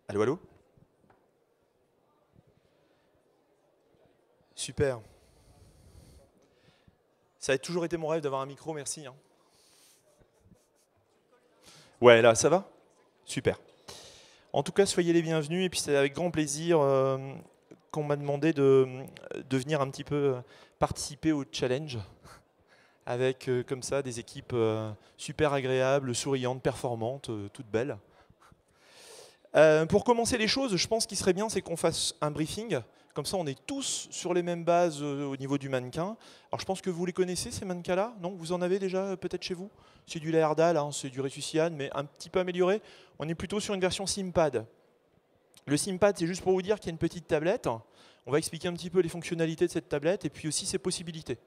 Allô, allô? Super. Ça a toujours été mon rêve d'avoir un micro, merci, hein. Ouais, là, ça va? Super. En tout cas, soyez les bienvenus, et puis c'est avec grand plaisir qu'on m'a demandé de venir un petit peu participer au challenge, avec comme ça des équipes super agréables, souriantes, performantes, toutes belles. Pour commencer les choses, je pense qu'il serait bien, c'est qu'on fasse un briefing. Comme ça, on est tous sur les mêmes bases au niveau du mannequin. Alors, je pense que vous les connaissez, ces mannequins-là. Non, vous en avez déjà peut-être chez vous? C'est du Laerdal, hein, c'est du Ressucian, mais un petit peu amélioré. On est plutôt sur une version SimPad. Le SimPad, c'est juste pour vous dire qu'il y a une petite tablette. On va expliquer un petit peu les fonctionnalités de cette tablette et puis aussi ses possibilités.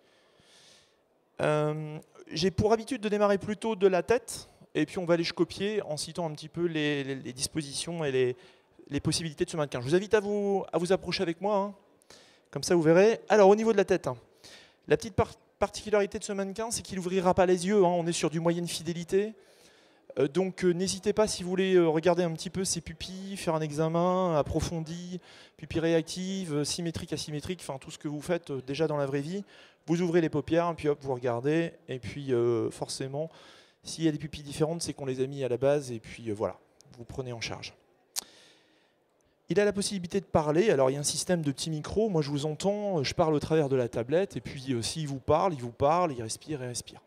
J'ai pour habitude de démarrer plutôt de la tête, et puis on va aller copier en citant un petit peu les dispositions et les possibilités de ce mannequin. Je vous invite à vous approcher avec moi, hein. Comme ça vous verrez. Alors au niveau de la tête, hein, la petite particularité de ce mannequin, c'est qu'il n'ouvrira pas les yeux, hein. On est sur du moyenne fidélité. Donc n'hésitez pas, si vous voulez regarder un petit peu ses pupilles, faire un examen approfondi, pupilles réactives, symétriques, asymétriques, enfin tout ce que vous faites déjà dans la vraie vie. Vous ouvrez les paupières, puis hop, vous regardez, et puis forcément, s'il y a des pupilles différentes, c'est qu'on les a mis à la base, et puis voilà, vous prenez en charge. Il a la possibilité de parler, alors il y a un système de petits micros, moi je vous entends, je parle au travers de la tablette, et puis s'il vous parle, il respire et respire.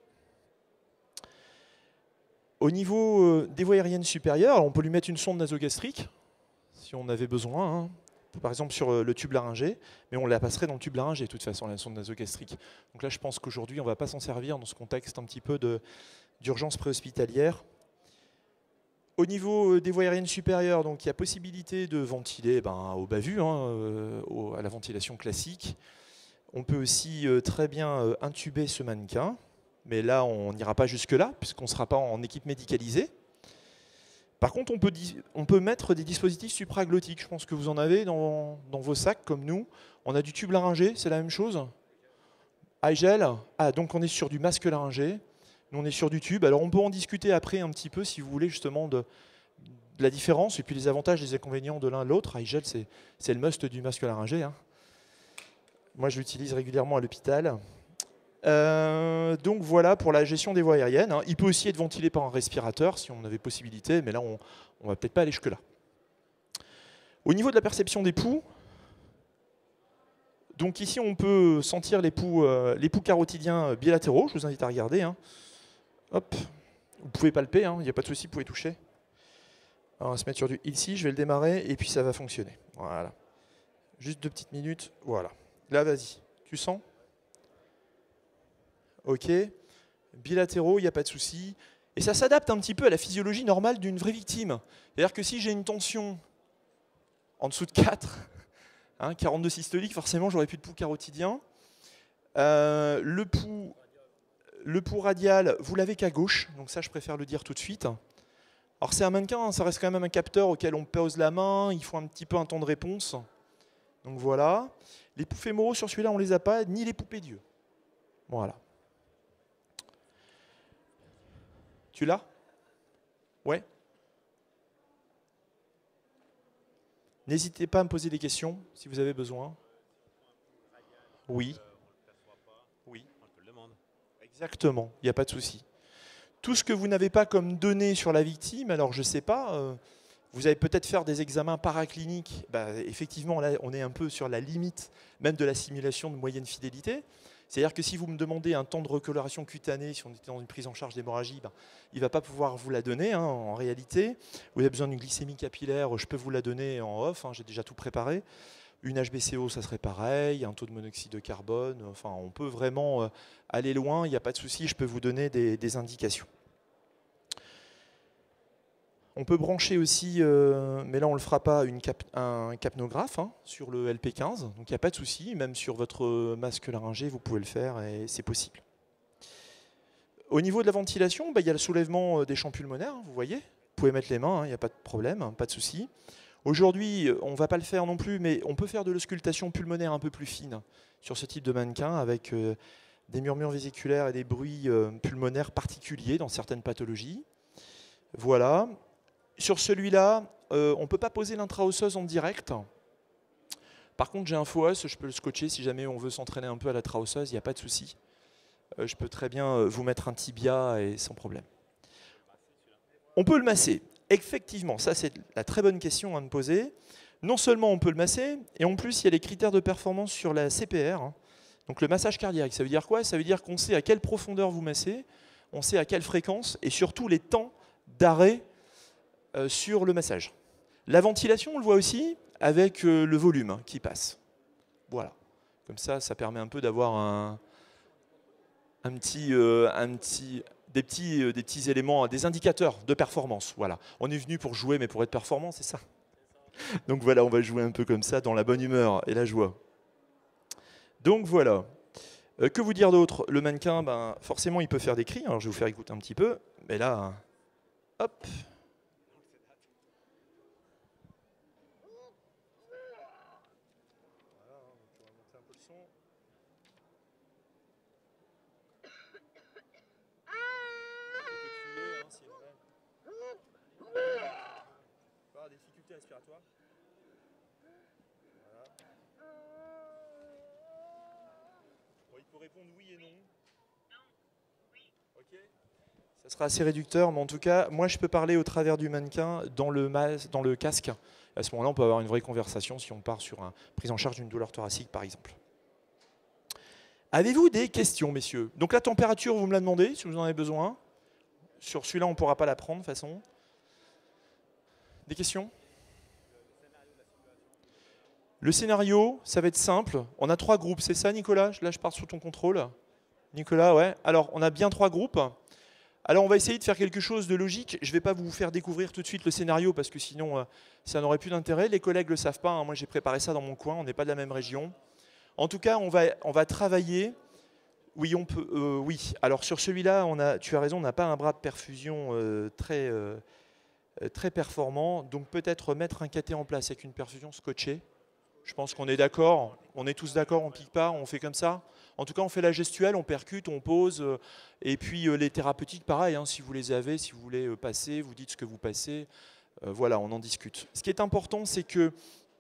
Au niveau des voies aériennes supérieures, on peut lui mettre une sonde nasogastrique, si on avait besoin, hein. Par exemple sur le tube laryngé, mais on la passerait dans le tube laryngé de toute façon, la sonde nasogastrique. Donc là, je pense qu'aujourd'hui, on ne va pas s'en servir dans ce contexte un petit peu d'urgence préhospitalière. Au niveau des voies aériennes supérieures, donc il y a possibilité de ventiler au bas vu, hein, à la ventilation classique. On peut aussi très bien intuber ce mannequin, mais là, on n'ira pas jusque-là, puisqu'on ne sera pas en équipe médicalisée. Par contre, on peut mettre des dispositifs supraglottiques. Je pense que vous en avez dans vos sacs, comme nous. On a du tube laryngé, c'est la même chose. iGel, donc on est sur du masque laryngé. Nous, on est sur du tube. Alors, on peut en discuter après un petit peu, si vous voulez, justement, de la différence et puis les avantages et les inconvénients de l'un de l'autre. iGel, c'est le must du masque laryngé, hein. Moi, je l'utilise régulièrement à l'hôpital. Donc voilà pour la gestion des voies aériennes, hein. Il peut aussi être ventilé par un respirateur si on avait possibilité, mais là on ne va peut-être pas aller jusque-là. Au niveau de la perception des pouls, donc ici on peut sentir les pouls carotidiens bilatéraux, je vous invite à regarder, hein. Hop, vous pouvez palper, hein, il n'y a pas de souci, vous pouvez toucher. Alors, on va se mettre sur du ici, je vais le démarrer et puis ça va fonctionner. Voilà. Juste 2 petites minutes, voilà. Là vas-y, tu sens ? Ok, bilatéraux, il n'y a pas de souci. Et ça s'adapte un petit peu à la physiologie normale d'une vraie victime. C'est-à-dire que si j'ai une tension en dessous de 4, hein, 42 systoliques, forcément, j'aurai plus de pouls carotidien. Le pouls radial, vous l'avez qu'à gauche, donc ça, je préfère le dire tout de suite. Alors, c'est un mannequin, ça reste quand même un capteur auquel on pose la main, il faut un petit peu un temps de réponse. Donc voilà. Les pouls fémoraux, sur celui-là, on ne les a pas, ni les pouls pédieux. Voilà. Tu l'as? Ouais. N'hésitez pas à me poser des questions si vous avez besoin. Oui. Oui. Exactement, il n'y a pas de souci. Tout ce que vous n'avez pas comme données sur la victime, alors je ne sais pas, vous allez peut-être faire des examens paracliniques. Effectivement, là, on est un peu sur la limite même de la simulation de moyenne fidélité. C'est-à-dire que si vous me demandez un temps de recoloration cutanée, si on était dans une prise en charge d'hémorragie, il ne va pas pouvoir vous la donner, hein, en réalité. Vous avez besoin d'une glycémie capillaire, je peux vous la donner en off, hein, j'ai déjà tout préparé. Une HbCO, ça serait pareil, un taux de monoxyde de carbone, enfin on peut vraiment aller loin, il n'y a pas de souci, je peux vous donner des indications. On peut brancher aussi, mais là on ne le fera pas, un capnographe, hein, sur le LP15, donc il n'y a pas de souci, même sur votre masque laryngé, vous pouvez le faire et c'est possible. Au niveau de la ventilation, il y a le soulèvement des champs pulmonaires, vous voyez, vous pouvez mettre les mains, il n'y a pas de problème, hein, pas de souci. Aujourd'hui, on ne va pas le faire non plus, mais on peut faire de l'auscultation pulmonaire un peu plus fine sur ce type de mannequin avec des murmures vésiculaires et des bruits pulmonaires particuliers dans certaines pathologies. Voilà. Sur celui-là, on ne peut pas poser l'intra-osseuse en direct. Par contre, j'ai un faux os, je peux le scotcher si jamais on veut s'entraîner un peu à la tra-osseuse, il n'y a pas de souci. Je peux très bien vous mettre un tibia et sans problème. On peut le masser. Effectivement, ça c'est la très bonne question à me poser. Non seulement on peut le masser, et en plus il y a les critères de performance sur la CPR, hein. Donc le massage cardiaque, ça veut dire quoi? Ça veut dire qu'on sait à quelle profondeur vous massez, on sait à quelle fréquence, et surtout les temps d'arrêt sur le massage. La ventilation, on le voit aussi avec le volume qui passe. Voilà. Comme ça, ça permet un peu d'avoir des petits éléments, des indicateurs de performance. Voilà. On est venu pour jouer, mais pour être performant, c'est ça. Donc voilà, on va jouer un peu comme ça, dans la bonne humeur et la joie. Donc voilà. Que vous dire d'autre? Le mannequin, ben, forcément, il peut faire des cris. Alors je vais vous faire écouter un petit peu. Mais là, hop. Des difficultés respiratoires. Voilà. Bon, il peut répondre oui et non. Non. Oui. Ok. Ça sera assez réducteur, mais en tout cas, moi je peux parler au travers du mannequin dans le casque. À ce moment-là, on peut avoir une vraie conversation si on part sur une prise en charge d'une douleur thoracique, par exemple. Avez-vous des questions, messieurs? Donc la température, vous me la demandez, si vous en avez besoin. Sur celui-là, on ne pourra pas la prendre, de toute façon. Des questions? Le scénario, ça va être simple. On a 3 groupes, c'est ça, Nicolas? Là, je pars sous ton contrôle. Nicolas, ouais. Alors, on a bien 3 groupes. Alors, on va essayer de faire quelque chose de logique. Je ne vais pas vous faire découvrir tout de suite le scénario parce que sinon, ça n'aurait plus d'intérêt. Les collègues ne le savent pas, hein. Moi, j'ai préparé ça dans mon coin. On n'est pas de la même région. En tout cas, on va travailler. Oui, on peut. Oui. Alors, sur celui-là, tu as raison, on n'a pas un bras de perfusion très performant. Donc, peut-être mettre un cathé en place avec une perfusion scotchée. Je pense qu'on est d'accord. On est tous d'accord, on ne pique pas, on fait comme ça. En tout cas, on fait la gestuelle, on percute, on pose. Et puis les thérapeutiques, pareil, hein, si vous les avez, si vous voulez passer, vous dites ce que vous passez. Voilà, on en discute. Ce qui est important, c'est que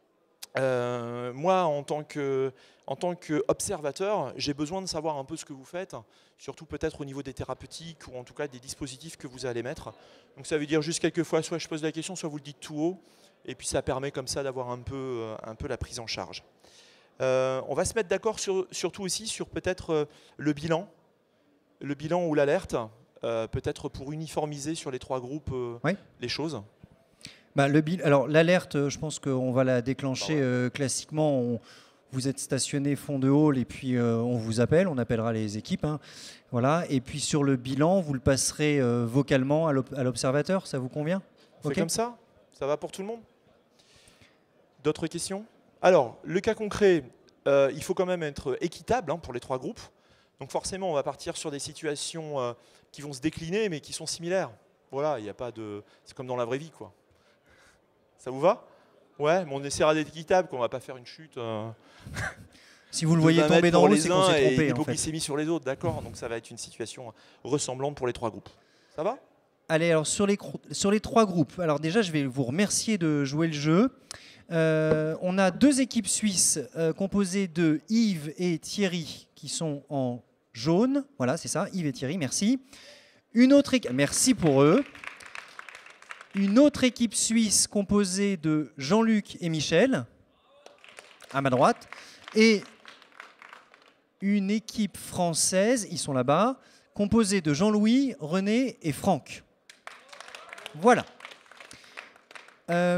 moi, en tant qu'observateur, j'ai besoin de savoir un peu ce que vous faites, surtout peut-être au niveau des thérapeutiques ou en tout cas des dispositifs que vous allez mettre. Donc ça veut dire juste quelquefois, soit je pose la question, soit vous le dites tout haut. Et puis ça permet comme ça d'avoir un peu la prise en charge. On va se mettre d'accord surtout aussi sur peut-être le bilan ou l'alerte, peut-être pour uniformiser sur les 3 groupes Oui. les choses. Bah, alors l'alerte, je pense qu'on va la déclencher classiquement. Vous êtes stationné fond de hall et puis on vous appelle, on appellera les équipes. Hein. Voilà. Et puis sur le bilan, vous le passerez vocalement à l'observateur, ça vous convient? On fait comme ça? Ça va pour tout le monde? D'autres questions? Alors, le cas concret, il faut quand même être équitable hein, pour les 3 groupes. Donc forcément, on va partir sur des situations qui vont se décliner, mais qui sont similaires. Voilà, il n'y a pas de... C'est comme dans la vraie vie, quoi. Ça vous va? Ouais, mais on essaiera d'être équitable, qu'on ne va pas faire une chute. Si vous le voyez tomber dans l'eau, c'est qu'on s'est trompé. Et l'hypoglycémie sur les autres, d'accord? Donc ça va être une situation ressemblante pour les 3 groupes. Ça va? Allez, alors sur les 3 groupes, alors déjà, je vais vous remercier de jouer le jeu. On a 2 équipes suisses composées de Yves et Thierry qui sont en jaune. Voilà, c'est ça, Yves et Thierry, merci. Merci pour eux. Une autre équipe suisse composée de Jean-Luc et Michel, à ma droite. Et une équipe française, ils sont là-bas, composée de Jean-Louis, René et Franck. Voilà. Eh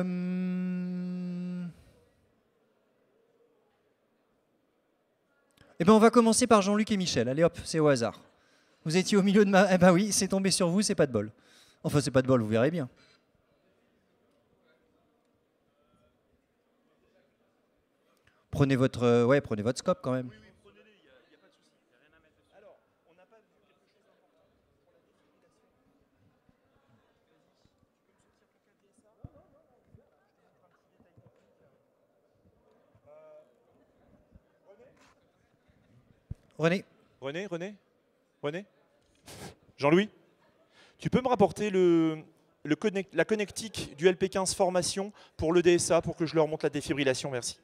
ben on va commencer par Jean-Luc et Michel. Allez hop, c'est au hasard. Vous étiez au milieu de ma... Eh ben oui, c'est tombé sur vous, c'est pas de bol. Enfin, c'est pas de bol, vous verrez bien. Prenez votre scope quand même. Oui, prenez-les, il n'y a pas de souci, il n'y a rien à mettre dessus. Alors, on n'a pas vu quelque chose d'important pour la défibrillation. René? Jean-Louis? Tu peux me rapporter le la connectique du LP15 formation pour le DSA, pour que je leur montre la défibrillation. Merci.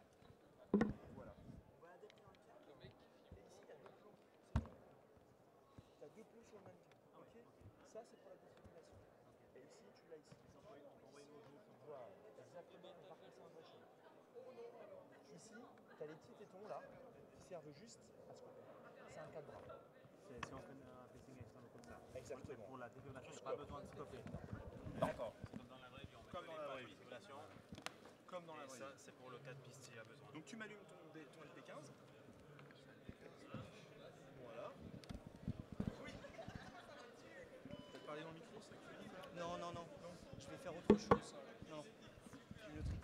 Tu as les petits tétons là, qui servent juste à ce côté. C'est un cas de bras. Si on fait un facing externe comme ça. Exactement. Pour la défibrillation, il n'y a pas besoin de stopper. D'accord. Comme dans la vraie vie, on met Comme dans la vraie vie. défibrillation. Comme dans la vraie Ça, vie. c'est pour le cas de piste s'il y a besoin. Donc tu m'allumes ton LP15. Voilà. Oui. Peut-être parler dans le micro, c'est ça que tu dis? Non, non, non. Je vais faire autre chose. Non. Une autre idée.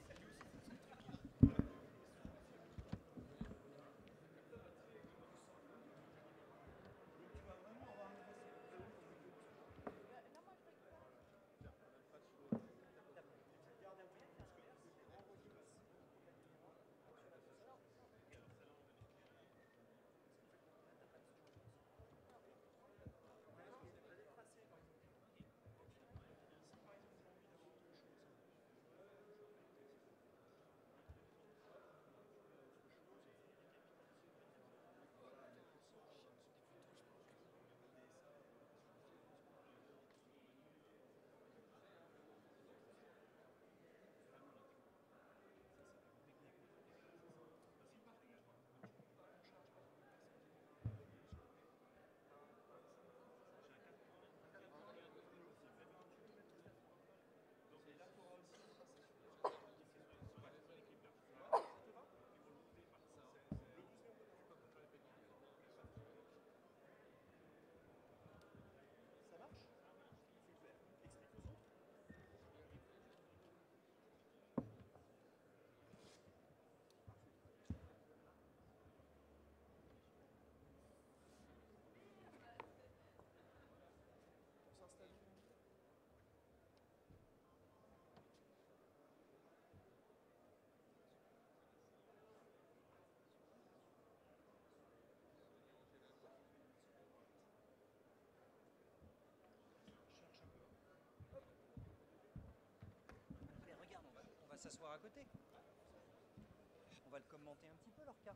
S'asseoir à côté. On va le commenter un petit peu leur cas.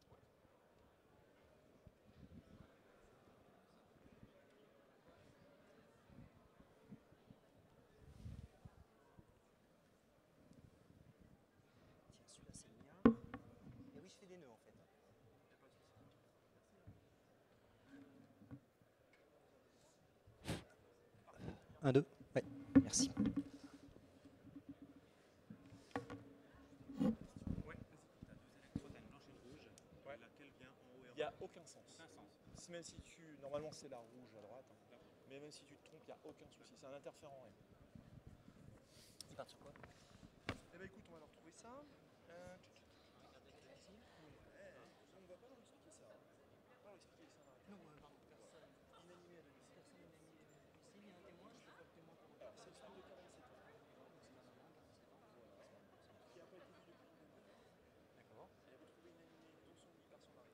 Tiens, celui-là c'est le mien. Et oui, je fais des nœuds en fait. 1, 2. Ouais, merci. Il n'y a aucun sens. Même si normalement c'est la rouge à droite, hein. Mais même si tu te trompes, il n'y a aucun souci. C'est un interférent rien. Ils partent sur quoi? Eh bien écoute, on va leur retrouver ça. On ne va pas leur expliquer ça. Pas leur expliquer ça. Non, pardon, personne. Inanimé à domicile. Personne inanimé. S'il y a un témoin, je peux faire le témoin pour moi. Alors c'est une femme de 47 ans. Qui n'a pas été vue depuis le début. D'accord. Elle est retrouvée inanimée dans son lit par son mari.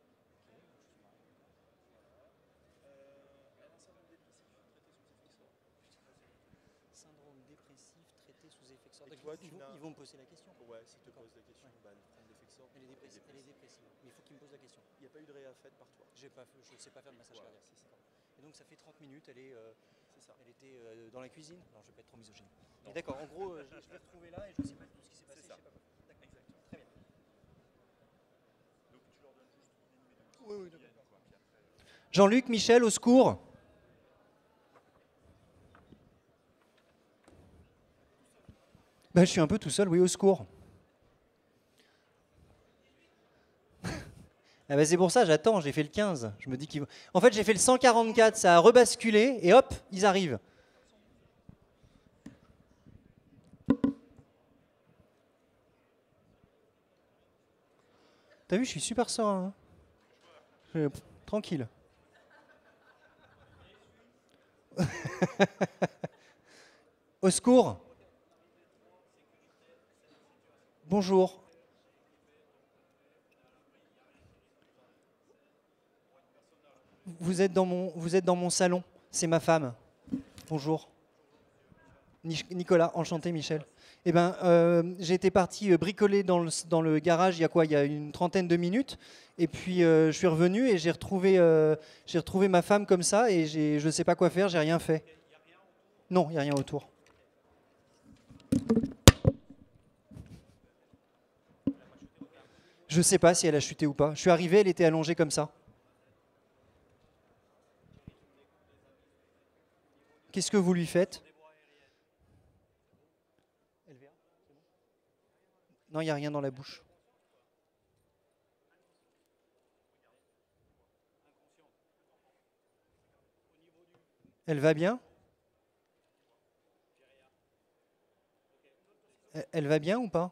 Elle a un syndrome dépressif traité sous Effexor. Syndrome dépressif traité sous Effexor. Et toi, Ils vont me poser la question. Ouais, si te pose la question, bah, elle prend l'Effexor. Elle est dépressive. Mais il faut qu'il me pose la question. Il n'y a pas eu de réa faite par toi. Je ne sais pas faire de massage Voilà, cardiaque. c'est ça. Et donc ça fait 30 minutes, elle C'est ça. était dans la cuisine. Non, je ne vais pas être trop misogyne. Et d'accord, en gros, je l'ai retrouvée là et je ne sais pas tout ce qui s'est passé. C'est ça. Je sais pas quoi. D'accord. Exactement. Très bien. Donc tu leur donnes juste inanimé domicile. Oui, d'accord. Jean-Luc, Michel, au secours. Ben, je suis un peu tout seul, oui, au secours. Ah ben c'est pour ça, j'attends, j'ai fait le 15. Je me dis qu'ils vont... En fait, j'ai fait le 144, ça a rebasculé, et hop, ils arrivent. T'as vu, je suis super serein. Hein. Tranquille. Au secours. Bonjour. Vous êtes dans mon salon. C'est ma femme. Bonjour. Nicolas, enchanté Michel. Eh ben, j'ai été parti bricoler dans le garage il y a quoi? Il y a une trentaine de minutes. Et puis je suis revenu et j'ai retrouvé ma femme comme ça et je ne sais pas quoi faire, j'ai rien fait. Non, il n'y a rien autour. Je ne sais pas si elle a chuté ou pas. Je suis arrivé, elle était allongée comme ça. Qu'est-ce que vous lui faites? Non, il n'y a rien dans la bouche. Elle va bien? Elle va bien ou pas?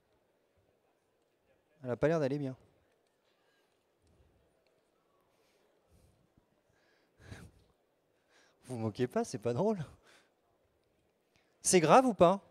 Elle n'a pas l'air d'aller bien. Vous moquez pas, c'est pas drôle. C'est grave ou pas?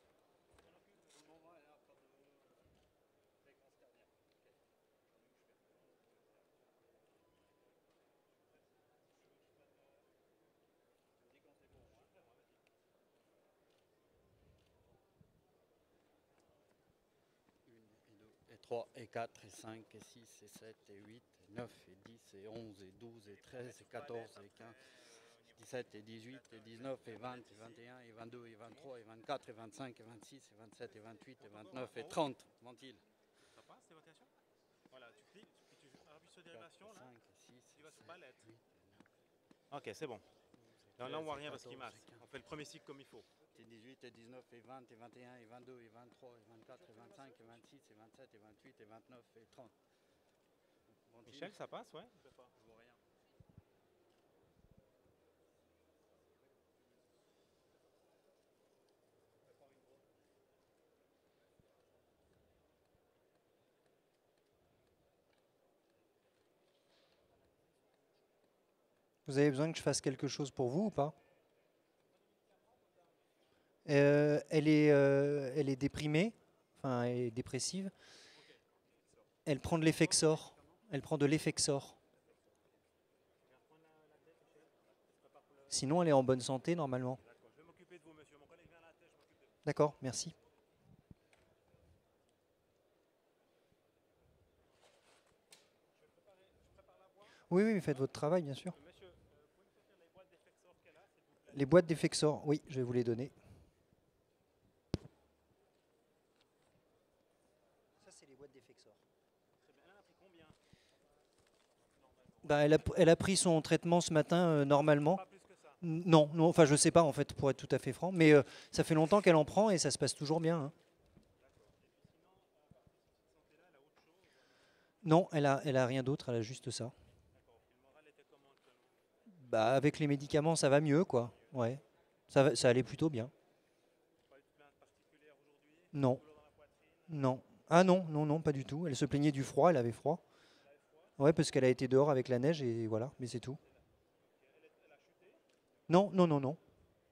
Et 3, et 4, et 5, et 6, et 7, et 8, et 9, et 10, et 11, et 12, et 13, et 14, et 15, 17, et 18, et 19, et 20, et 21, et 22, et 23, et 24, et 25, et 26, et 27, et 28, et 29, et 30. Ventile. Ça passe, l'évacuation? Voilà, tu cliques, puis tu appuies sur dérivation, là, 5, 6, tu vas sur palette. Ok, c'est bon. Là, on voit rien parce qu'il masse. On fait le premier cycle comme il faut. Et 18, et 19, et 20, et 21, et 22, et 23, et 24, et 25, et 26, et 27, et 28, et 29, et 30. Ventile. Michel, ça passe, ouais? Je vois rien. Vous avez besoin que je fasse quelque chose pour vous ou pas? Elle est déprimée, enfin elle est dépressive. Elle prend de l'Effexor. Elle prend de l'Effexor. Sinon, elle est en bonne santé normalement. Je vais m'occuper de vous, monsieur. Mon collègue vient à la tête, je m'occupe de vous. D'accord, merci. Oui, oui, mais faites votre travail, bien sûr. Monsieur, pouvez me sortir les boîtes d'Effexor qu'elle a, s'il vous plaît? Les boîtes d'Effexor, oui, je vais vous les donner. Ça, c'est les boîtes d'Effexor. Très bien. Elle en a pris combien? Bah, elle a pris son traitement ce matin normalement. Pas plus que ça. Non, non, enfin je sais pas en fait pour être tout à fait franc, mais ça fait longtemps qu'elle en prend et ça se passe toujours bien, hein. Non, elle a rien d'autre, elle a juste ça. Bah, avec les médicaments, ça va mieux, quoi. Ouais, ça allait plutôt bien. Non, non. Ah non, non, non, pas du tout. Elle se plaignait du froid, elle avait froid. Ouais, parce qu'elle a été dehors avec la neige et voilà, mais c'est tout. Non, non, non, non.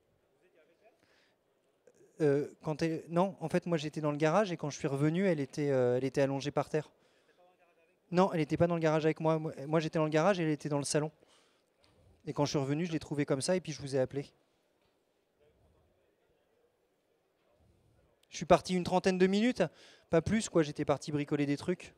Non, en fait, moi j'étais dans le garage et quand je suis revenu, elle était allongée par terre. Non, elle n'était pas dans le garage avec moi. Moi, j'étais dans le garage et elle était dans le salon. Et quand je suis revenu, je l'ai trouvée comme ça et puis je vous ai appelé. Je suis parti une trentaine de minutes, pas plus, quoi. J'étais parti bricoler des trucs.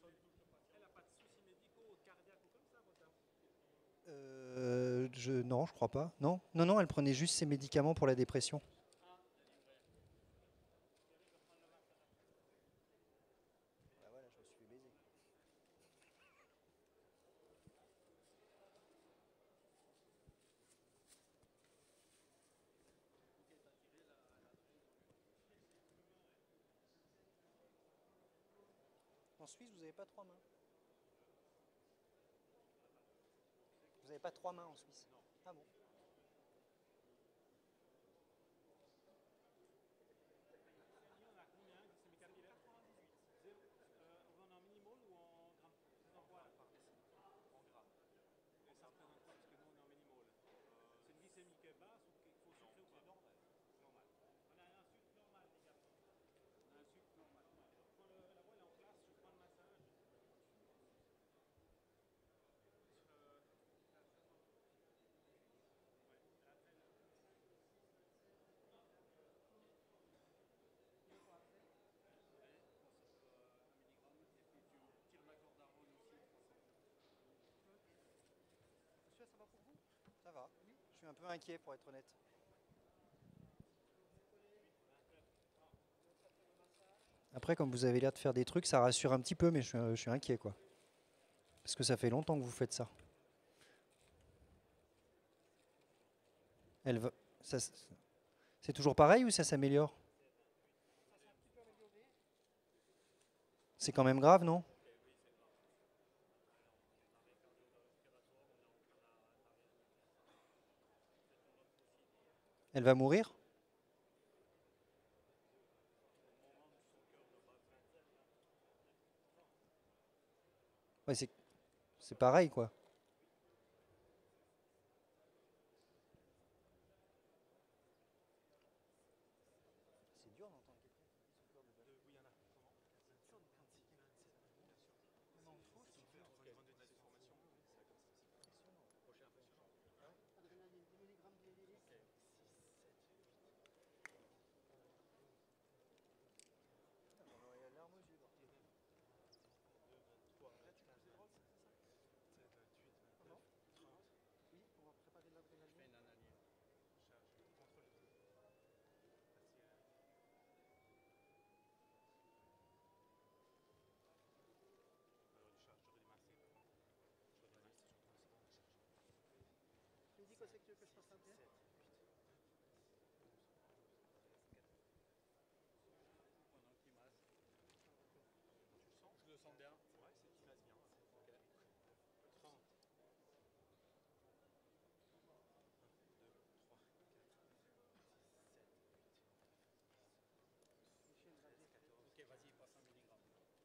Non, je crois pas. Non, non, non, elle prenait juste ses médicaments pour la dépression. En Suisse, vous n'avez pas 3 mains. Vous n'avez pas 3 mains en Suisse. Ah bon. Ça va pour vous? Ça va. Je suis un peu inquiet pour être honnête. Après, comme vous avez l'air de faire des trucs, ça rassure un petit peu, mais je suis inquiet, quoi. Parce que ça fait longtemps que vous faites ça. Elle va, c'est toujours pareil ou ça s'améliore? C'est quand même grave, non? Elle va mourir? Ouais, c'est pareil, quoi. C'est dur d'entendre quelqu'un qui souffre de oui, il y en a. Je le sens bien. Ouais, c'est qui masse bien. Ok. 30. 1, 2, 3, 4, 5, 6, 7, 8. Ok, vas-y, passe 1 mg.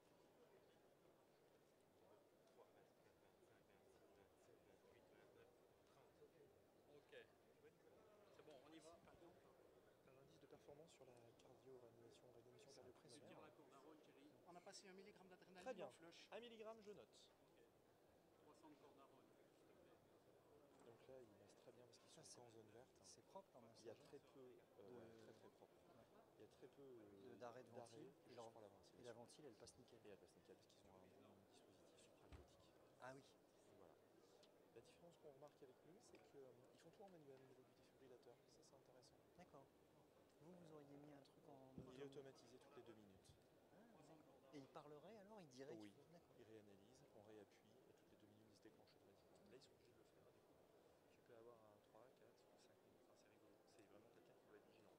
3, 4, 5, 26, 27, 28, 29, 30. Ok. C'est bon, on y va. Par exemple, tu as un indice de performance sur la cardio-réanimation, réanimation cardiopulmonaire. On a passé 1 mg d'adrénaline. Très bien. En flush. 1 mg, je note. 300 de cordarone, s'il te plaît. Donc là, ils massent très bien parce qu'ils sont en zone verte. C'est propre quand même. Il y a très peu, très propre. Il y a très peu d'arrêt de ventile. juste pour la ventilation. Et la ventile, elle passe nickel. Et elle passe nickel parce qu'ils ont un bon dispositif supraglottique. Ah oui. Voilà. La différence qu'on remarque avec nous, c'est qu'ils font tout en manuel au niveau du défibrillateur. Ça, c'est intéressant. D'accord. Vous auriez mis un truc en... Il est automatisé toutes les 2 minutes. Et il parlerait alors? Il dirait Oui, D'accord. il réanalyse, on réappuie, et toutes les 2 minutes, il se déclenche automatiquement. Là, ils sont obligés de le faire. Tu peux avoir un 3, 4 ou 5 minutes. Enfin, c'est rigolo. C'est vraiment quelqu'un qui doit être vigilant.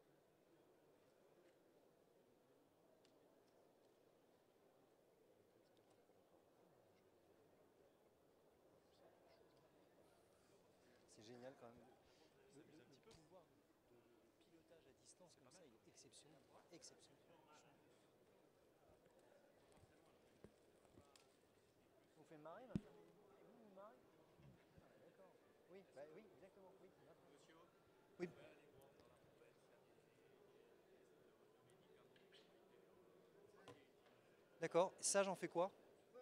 C'est génial quand même. Le pouvoir de pilotage à distance comme ça, il est exceptionnel. Exceptionnel. Vous faites marrer maintenant? Vous marrez? D'accord. Oui, bah oui, exactement. Oui. Oui. D'accord. Ça, j'en fais quoi?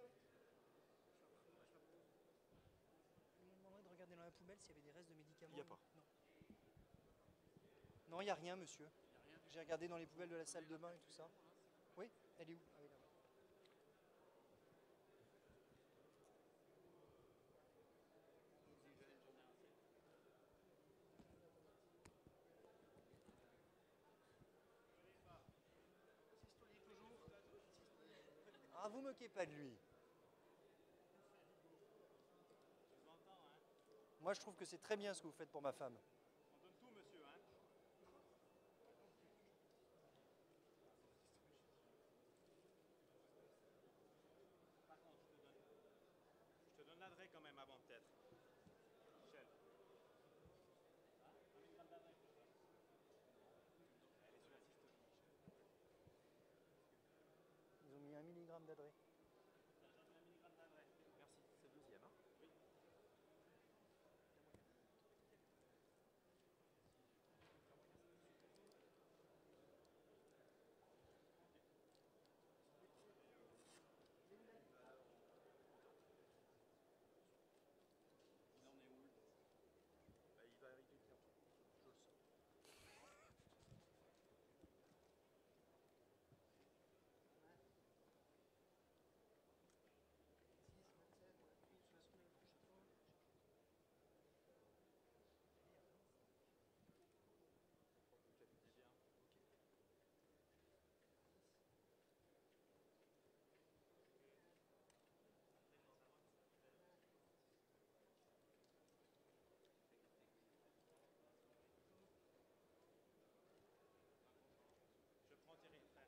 Je me demanderais de regarder dans la poubelle s'il y avait des restes de médicaments. Il n'y a pas. Non. Non, il n'y a rien, monsieur. J'ai regardé dans les poubelles de la salle de bain et tout ça. Oui, elle est où? Ah oui, là-bas. Ah, vous moquez pas de lui. Moi, je trouve que c'est très bien ce que vous faites pour ma femme. On donne tout, monsieur, hein. Par contre, je te donnerai quand même avant peut-être. Michel. Un milligramme d'adresse, c'est ça? Elle est sur la cystoline, Michel. Ils ont mis 1 milligramme d'adré. Un milligramme d'adresse. Merci, c'est le deuxième. Hein. Oui. Il en est où? Bah, il va arriver bientôt. Je le sens. Je prends Thierry, frère.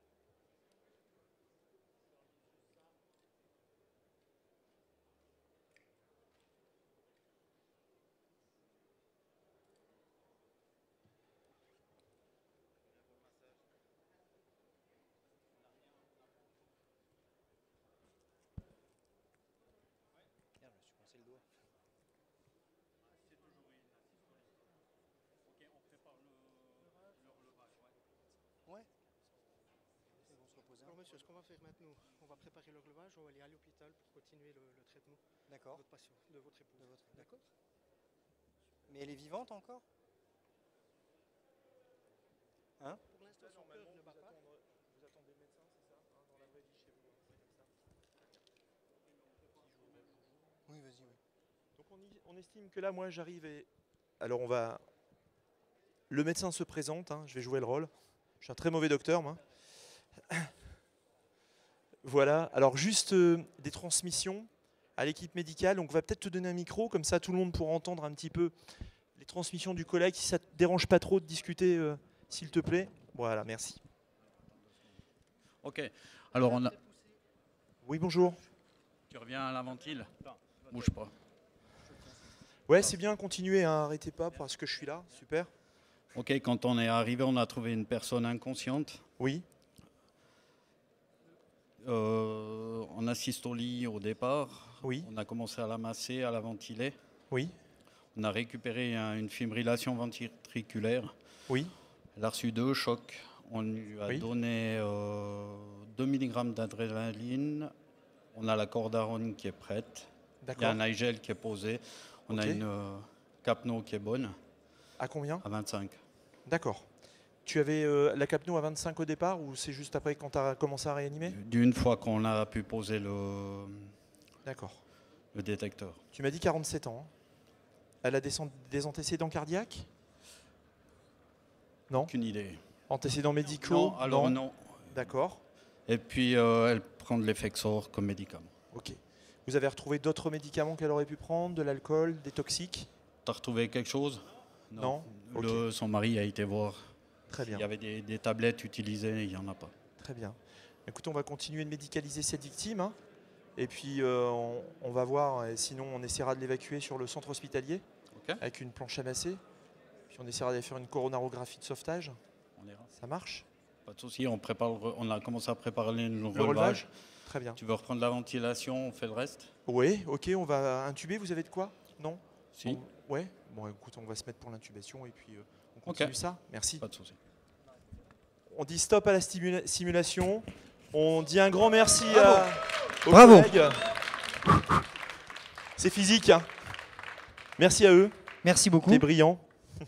Merde, je me suis coincé le doigt. C'est toujours une cystoline. Ok, on prépare le relevage, ouais. Ouais. Ils vont se reposer un Alors peu. monsieur, ce qu'on va faire maintenant, on va préparer le relevage, on va aller à l'hôpital pour continuer le traitement de D'accord. votre patient, de votre épouse. D'accord. Mais elle est vivante encore? Hein? Pour l'instant, son cœur ne bat pas. Vous attendez le médecin, c'est ça hein, dans la vraie vie chez vous, hein, c'est comme ça. Oui, vas-y, oui. Donc on estime que là, moi, j'arrive et... Alors on va... Le médecin se présente, hein, je vais jouer le rôle. Je suis un très mauvais docteur, moi. Voilà, alors juste des transmissions à l'équipe médicale. Donc on va peut-être te donner un micro, comme ça tout le monde pourra entendre un petit peu les transmissions du collègue. Si ça ne te dérange pas trop de discuter, s'il te plaît. Voilà, merci. Ok, alors on a... Oui, bonjour. Tu reviens à la ventile? Bouge pas. Ouais, c'est bien, continuez, hein, arrêtez pas parce que je suis là, super. Ok, quand on est arrivé, on a trouvé une personne inconsciente. Oui, On assiste au lit au départ. oui, On a commencé à la masser, à la ventiler. oui, On a récupéré une fibrillation ventriculaire. oui, Elle a reçu 2 chocs. On lui a Oui. donné 2 mg d'adrénaline. On a la cordarone qui est prête. Il y a d'accord. un iGel qui est posé. On a Ok. une capno qui est bonne, À combien? à 25. D'accord. Tu avais la capno à 25 au départ ou c'est juste après quand tu as commencé à réanimer? D'une fois qu'on a pu poser D'accord. le détecteur. Tu m'as dit 47 ans. Hein. Elle a des antécédents cardiaques? Non. Aucune idée. Antécédents médicaux? Non, alors non. D'accord. Et puis elle prend de l'Effexor comme médicament. Ok. Vous avez retrouvé d'autres médicaments qu'elle aurait pu prendre? De l'alcool? Des toxiques? T'as retrouvé quelque chose? Non. Son mari a été voir. Très bien. Il y avait des tablettes utilisées, il n'y en a pas. Très bien. Écoutez, on va continuer de médicaliser cette victime. Hein. Et puis, on va voir. Et sinon, on essaiera de l'évacuer sur le centre hospitalier Ok. avec une planche à masser. Puis, on essaiera de faire une coronarographie de sauvetage. On ira. Ça marche? Pas de souci, on a commencé à préparer le Le relevage. relevage? Très bien. Tu veux reprendre la ventilation, on fait le reste? Oui, ok, on va intuber. Vous avez de quoi? Non? Si, Ouais. Bon, écoute, on va se mettre pour l'intubation et puis on continue ça. Merci. pas de souci. On dit stop à la simulation. On dit un grand merci aux Bravo. collègues. C'est physique. Hein. Merci à eux. Merci beaucoup. T'es brillant.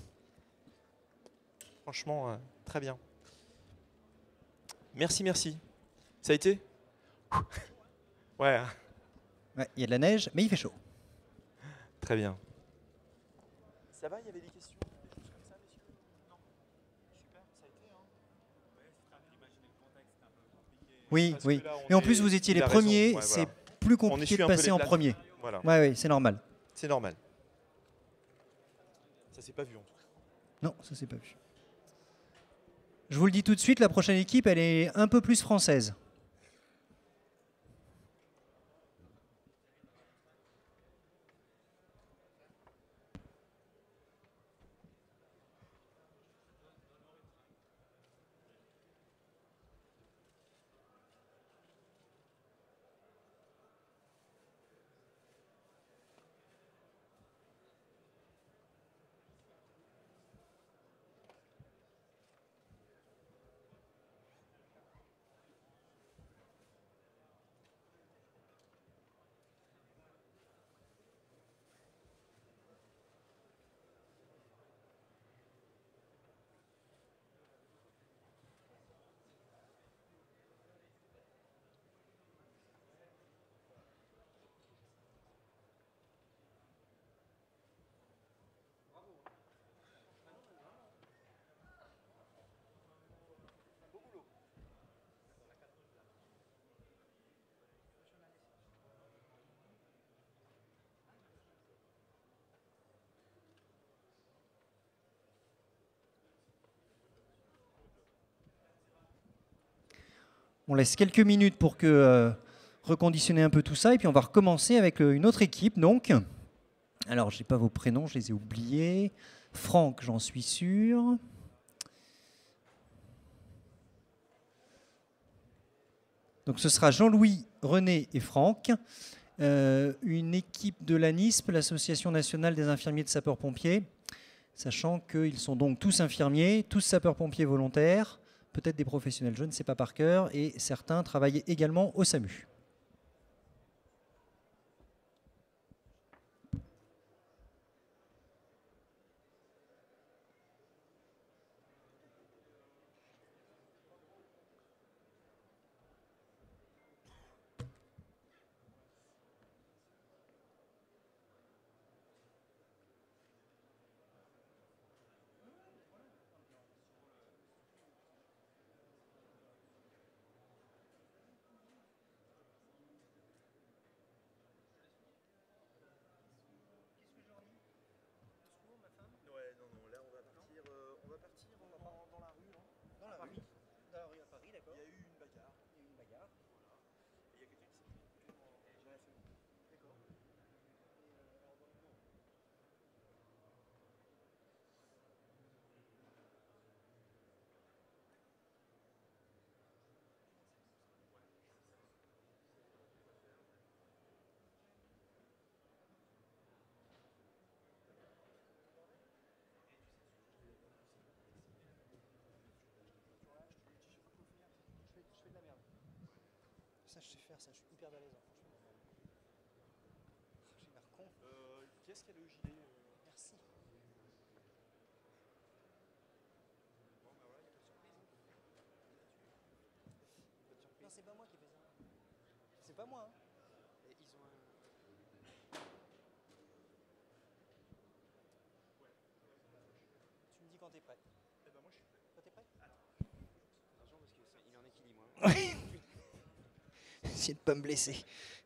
Franchement, très bien. Merci, merci. Ça a été? Ouais, hein. Ouais, il y a de la neige, mais il fait chaud. Très bien. Ça va, il y avait des questions, des choses comme ça, messieurs? Non. Super, ça a été, hein. Ouais, c'est un peu, imaginez le contexte, c'est un peu compliqué. Oui, Parce oui. que là, on Et en est- plus, vous étiez il les a raison, premiers, ouais, c'est voilà. plus On compliqué essuie de un peu passer les en plates. premier. Voilà, Ouais, c'est normal. c'est normal. Ça s'est pas vu en tout cas. Non, ça c'est pas vu. Je vous le dis tout de suite, la prochaine équipe, elle est un peu plus française. On laisse quelques minutes pour que reconditionner un peu tout ça et puis on va recommencer avec une autre équipe donc. Alors, j'ai pas vos prénoms, je les ai oubliés. Franck, j'en suis sûr. Donc ce sera Jean-Louis, René et Franck. Une équipe de l'ANISP, l'Association nationale des infirmiers de sapeurs-pompiers, sachant qu'ils sont donc tous infirmiers, tous sapeurs-pompiers volontaires, peut-être des professionnels, je ne sais pas par cœur, et certains travaillent également au SAMU. Ouais, non, là on va partir dans la rue. Dans la rue à Paris, d'accord. Il y a eu une bagarre. Il y a eu une bagarre. Et il y a quelqu'un qui s'est fait j'ai rien fait. D'accord. Je fais de la merde. Ça, je sais faire ça, je suis hyper balèze. J'ai l'air con. Qui est-ce qui a le gilet Merci. Non, c'est pas moi qui ai fait ça. C'est pas moi, hein. Et ils ont un... Tu me dis quand t'es prêt. Eh ben moi je suis prêt. Toi, t'es prêt? Attention parce qu'il en est qui dit moi. Essayez de ne pas me blesser.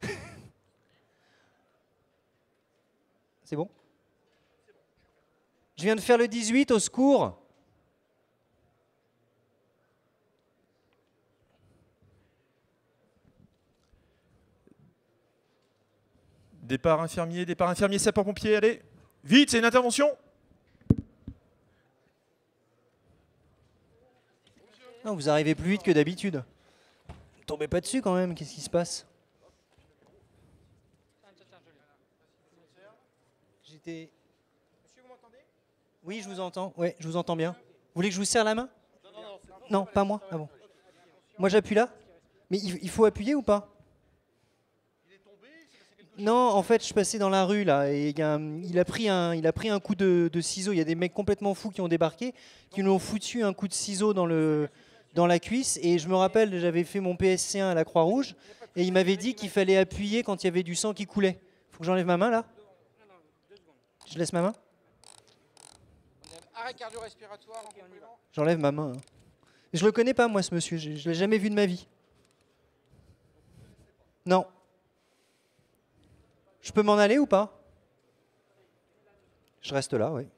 C'est bon? Je viens de faire le 18, au secours. Départ infirmier, sapeur-pompier, allez. Vite, c'est une intervention. Non, vous arrivez plus vite que d'habitude. Tombez pas dessus quand même, qu'est-ce qui se passe? J'étais... Monsieur, vous m'entendez? Oui, je vous entends. Ouais, je vous entends bien. Vous voulez que je vous serre la main? Non, pas moi. Ah bon. Moi j'appuie là? Mais il faut appuyer ou pas? Non, en fait, je passais dans la rue là et il a pris un coup de ciseau. Il y a des mecs complètement fous qui ont débarqué, qui lui ont foutu un coup de ciseau dans la cuisse. Et je me rappelle, j'avais fait mon PSC1 à la Croix-Rouge et il m'avait dit qu'il fallait appuyer quand il y avait du sang qui coulait. Faut que j'enlève ma main là? Je laisse ma main? Arrêt cardio-respiratoire, on y va. J'enlève ma main. Hein. Je le connais pas moi ce monsieur, je l'ai jamais vu de ma vie. Non. Je peux m'en aller ou pas? Je reste là, oui.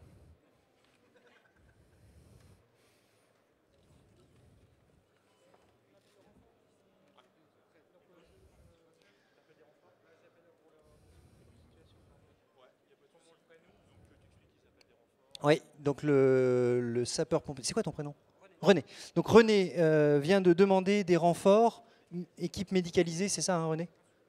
Oui, donc le sapeur-pompier. C'est quoi ton prénom? René. Donc René vient de demander des renforts, équipe médicalisée, c'est ça, hein, René?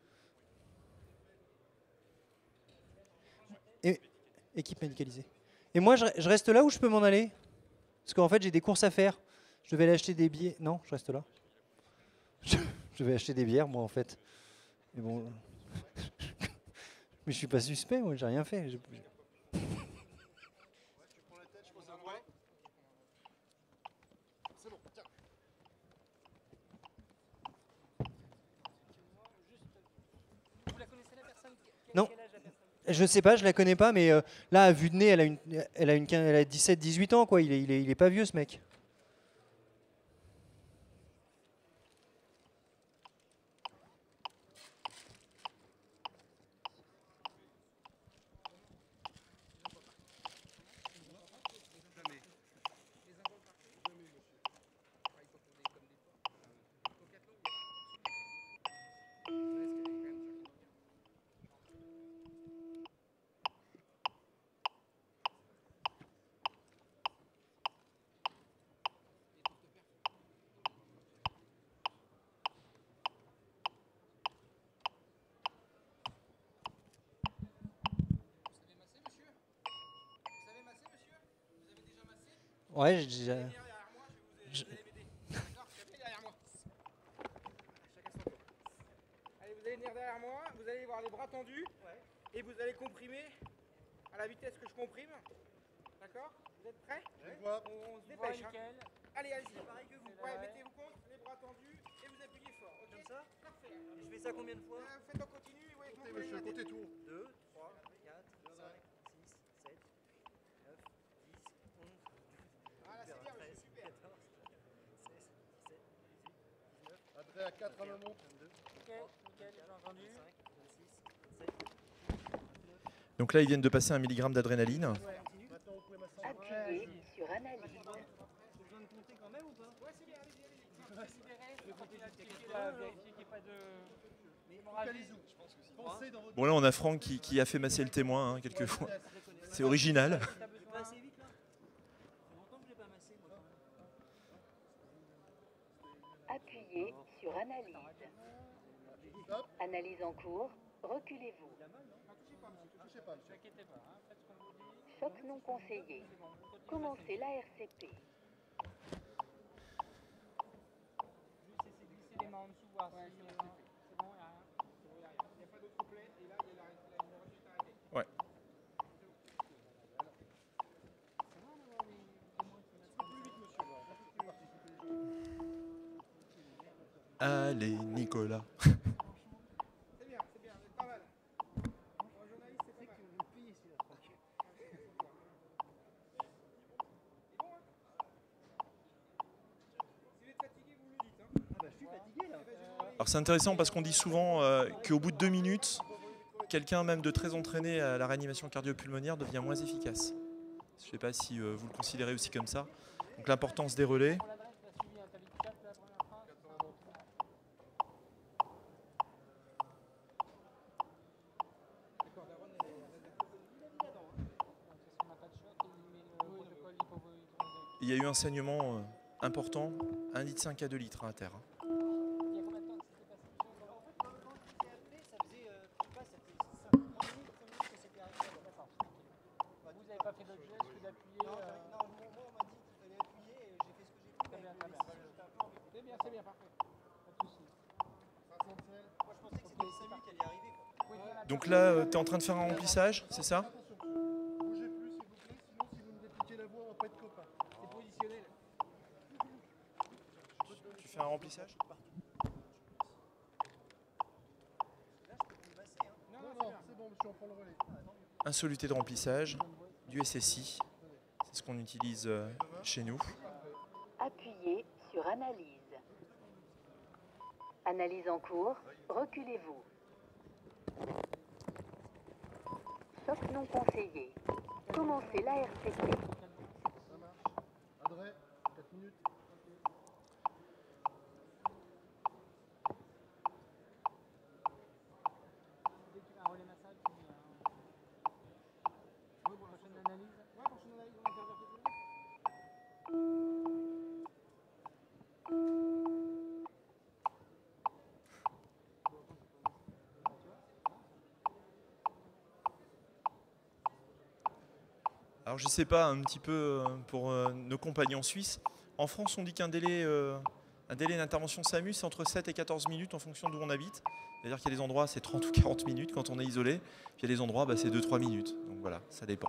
Équipe médicalisée. Et moi, je reste là ou je peux m'en aller? Parce qu'en fait, j'ai des courses à faire. Je devais aller acheter des billets. Non, je reste là. Je vais acheter des bières, moi, en fait. Mais bon. Mais je suis pas suspect, moi, j'ai rien fait. Non, je sais pas, je la connais pas, mais là, à vue de nez, elle a 17-18 ans, quoi. Il est pas vieux, ce mec. Ouais, j'ai déjà. Allez, vous allez venir derrière moi, vous allez voir les bras tendus et vous allez comprimer à la vitesse que je comprime. D'accord? Vous êtes prêts? On se dépêche. Hein. Allez, allez-y. Pareil que vous. Ouais, mettez-vous compte, les bras tendus et vous appuyez fort. Ok? Comme ça? Parfait. Et je fais ça combien de fois? Faites en continu. Ouais, comptez, monsieur, comptez tout. 2, 3, 4, 5, 6, 7, 9, 10, 11. Voilà, c'est bien, monsieur, super. 14, 16, 17, 18, 19. Adré à 4 à maman. 22. Ok, nickel, j'ai entendu. 25, 26, 27, 29. Donc là, ils viennent de passer 1 mg d'adrénaline. Appuyez sur analyse. Besoin de compter quand même ou pas? Ouais, c'est bien, allez-y, allez-y. Je vais compter vérifier qu'il n'y ait pas de... Pensez dans votre... Bon, là, on a Franck qui a fait masser le témoin, hein, quelquefois. C'est original. Pas assez vite, là? C'est longtemps que je l'ai pas massé, moi. Appuyez sur analyse. Analyse en cours. Reculez-vous. Choc non conseillé. Commencez la RCP. Glisser les mains en dessous, voir si c'est bon, il n'y a rien. Il n'y a pas d'autre plaie, et là, il y a le résultat arrêté. Ouais. Allez, Nicolas. C'est bien, vous êtes pas mal. Pour un journaliste, c'est pas mal. C'est bon, hein? Si vous êtes fatigué, vous me le dites. Hein? Ah bah, je suis fatigué, là. Alors c'est intéressant parce qu'on dit souvent qu'au bout de 2 minutes, quelqu'un même de très entraîné à la réanimation cardio-pulmonaire devient moins efficace. Je ne sais pas si vous le considérez aussi comme ça. Donc l'importance des relais. Il y a eu un saignement important, 1,5 litre à 2 litres à terre. Donc là, tu es en train de faire un remplissage, c'est ça? Bougez plus, s'il vous plaît, sinon si vous me dépliquez la voix, on va pas être copains. C'est positionnel. Tu fais un remplissage? Non, c'est bon, monsieur, on prend le relais. Un soluté de remplissage, du SSI, c'est ce qu'on utilise chez nous. Appuyez sur analyse. Analyse en cours. reculez-vous. Choc non conseillé. Commencez l'ARCP. Adré, 4 minutes. Dès que tu as un relais massage, tu dis pour la prochaine analyse. Ouais, prochaine analyse, on va faire tout de suite. Alors je sais pas, un petit peu pour nos compagnons suisses. En France, on dit qu'un délai, d'intervention SAMU, c'est entre 7 et 14 minutes en fonction d'où on habite. C'est-à-dire qu'il y a des endroits, c'est 30 ou 40 minutes quand on est isolé. Puis il y a des endroits, c'est 2-3 minutes. Donc voilà, ça dépend.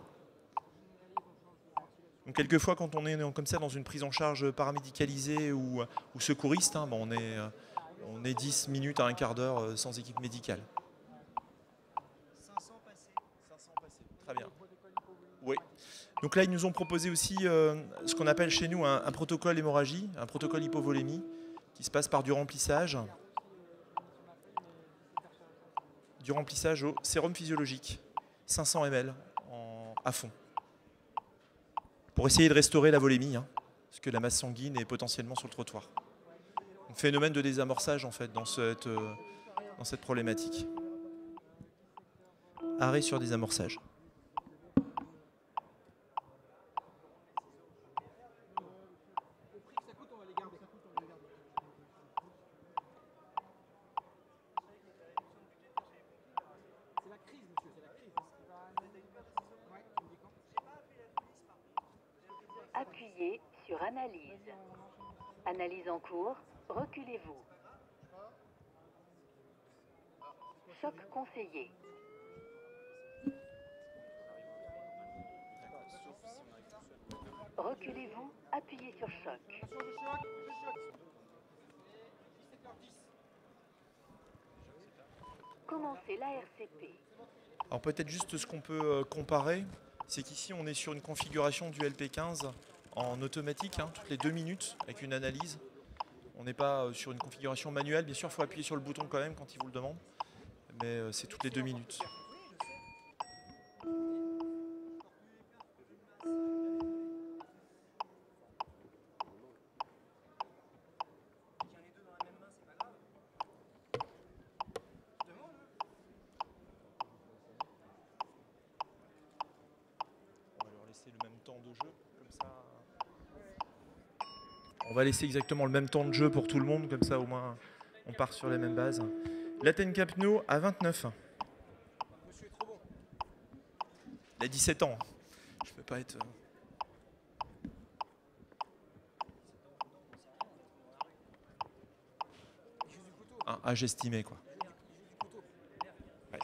Donc quelquefois, quand on est comme ça dans une prise en charge paramédicalisée ou secouriste, hein, on est 10 minutes à un quart d'heure sans équipe médicale. 500 passés. 500 passés, très bien. Oui. Donc là, ils nous ont proposé aussi ce qu'on appelle chez nous un protocole hémorragie, un protocole hypovolémie, qui se passe par du remplissage au sérum physiologique, 500 ml à fond, pour essayer de restaurer la volémie, hein, parce que la masse sanguine est potentiellement sur le trottoir. Un phénomène de désamorçage en fait dans cette problématique. Arrêt sur désamorçage. Appuyez sur analyse. Analyse en cours, reculez-vous. Choc conseillé. Reculez-vous, appuyez sur choc. Attention, je choque. 17h10. Commencez l'ARCP. Alors peut-être juste ce qu'on peut comparer, c'est qu'ici on est sur une configuration du LP15 en automatique, hein, toutes les 2 minutes avec une analyse. On n'est pas sur une configuration manuelle, bien sûr il faut appuyer sur le bouton quand même quand il vous le demande, mais c'est toutes les 2 minutes. On va laisser exactement le même temps de jeu pour tout le monde, comme ça au moins on part sur les mêmes bases. Laten Capno à 29. Monsieur est trop bon. Il a 17 ans. Je peux pas être... Un âge estimé, quoi. Ouais.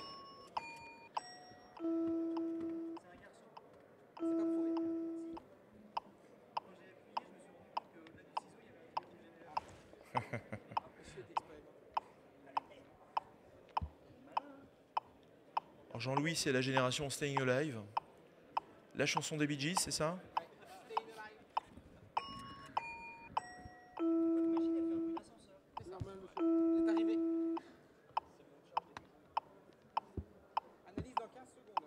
Alors Jean-Louis, c'est la génération Staying Alive. La chanson des Bee Gees, c'est ça? Vous êtes arrivé. Analyse dans 15 secondes.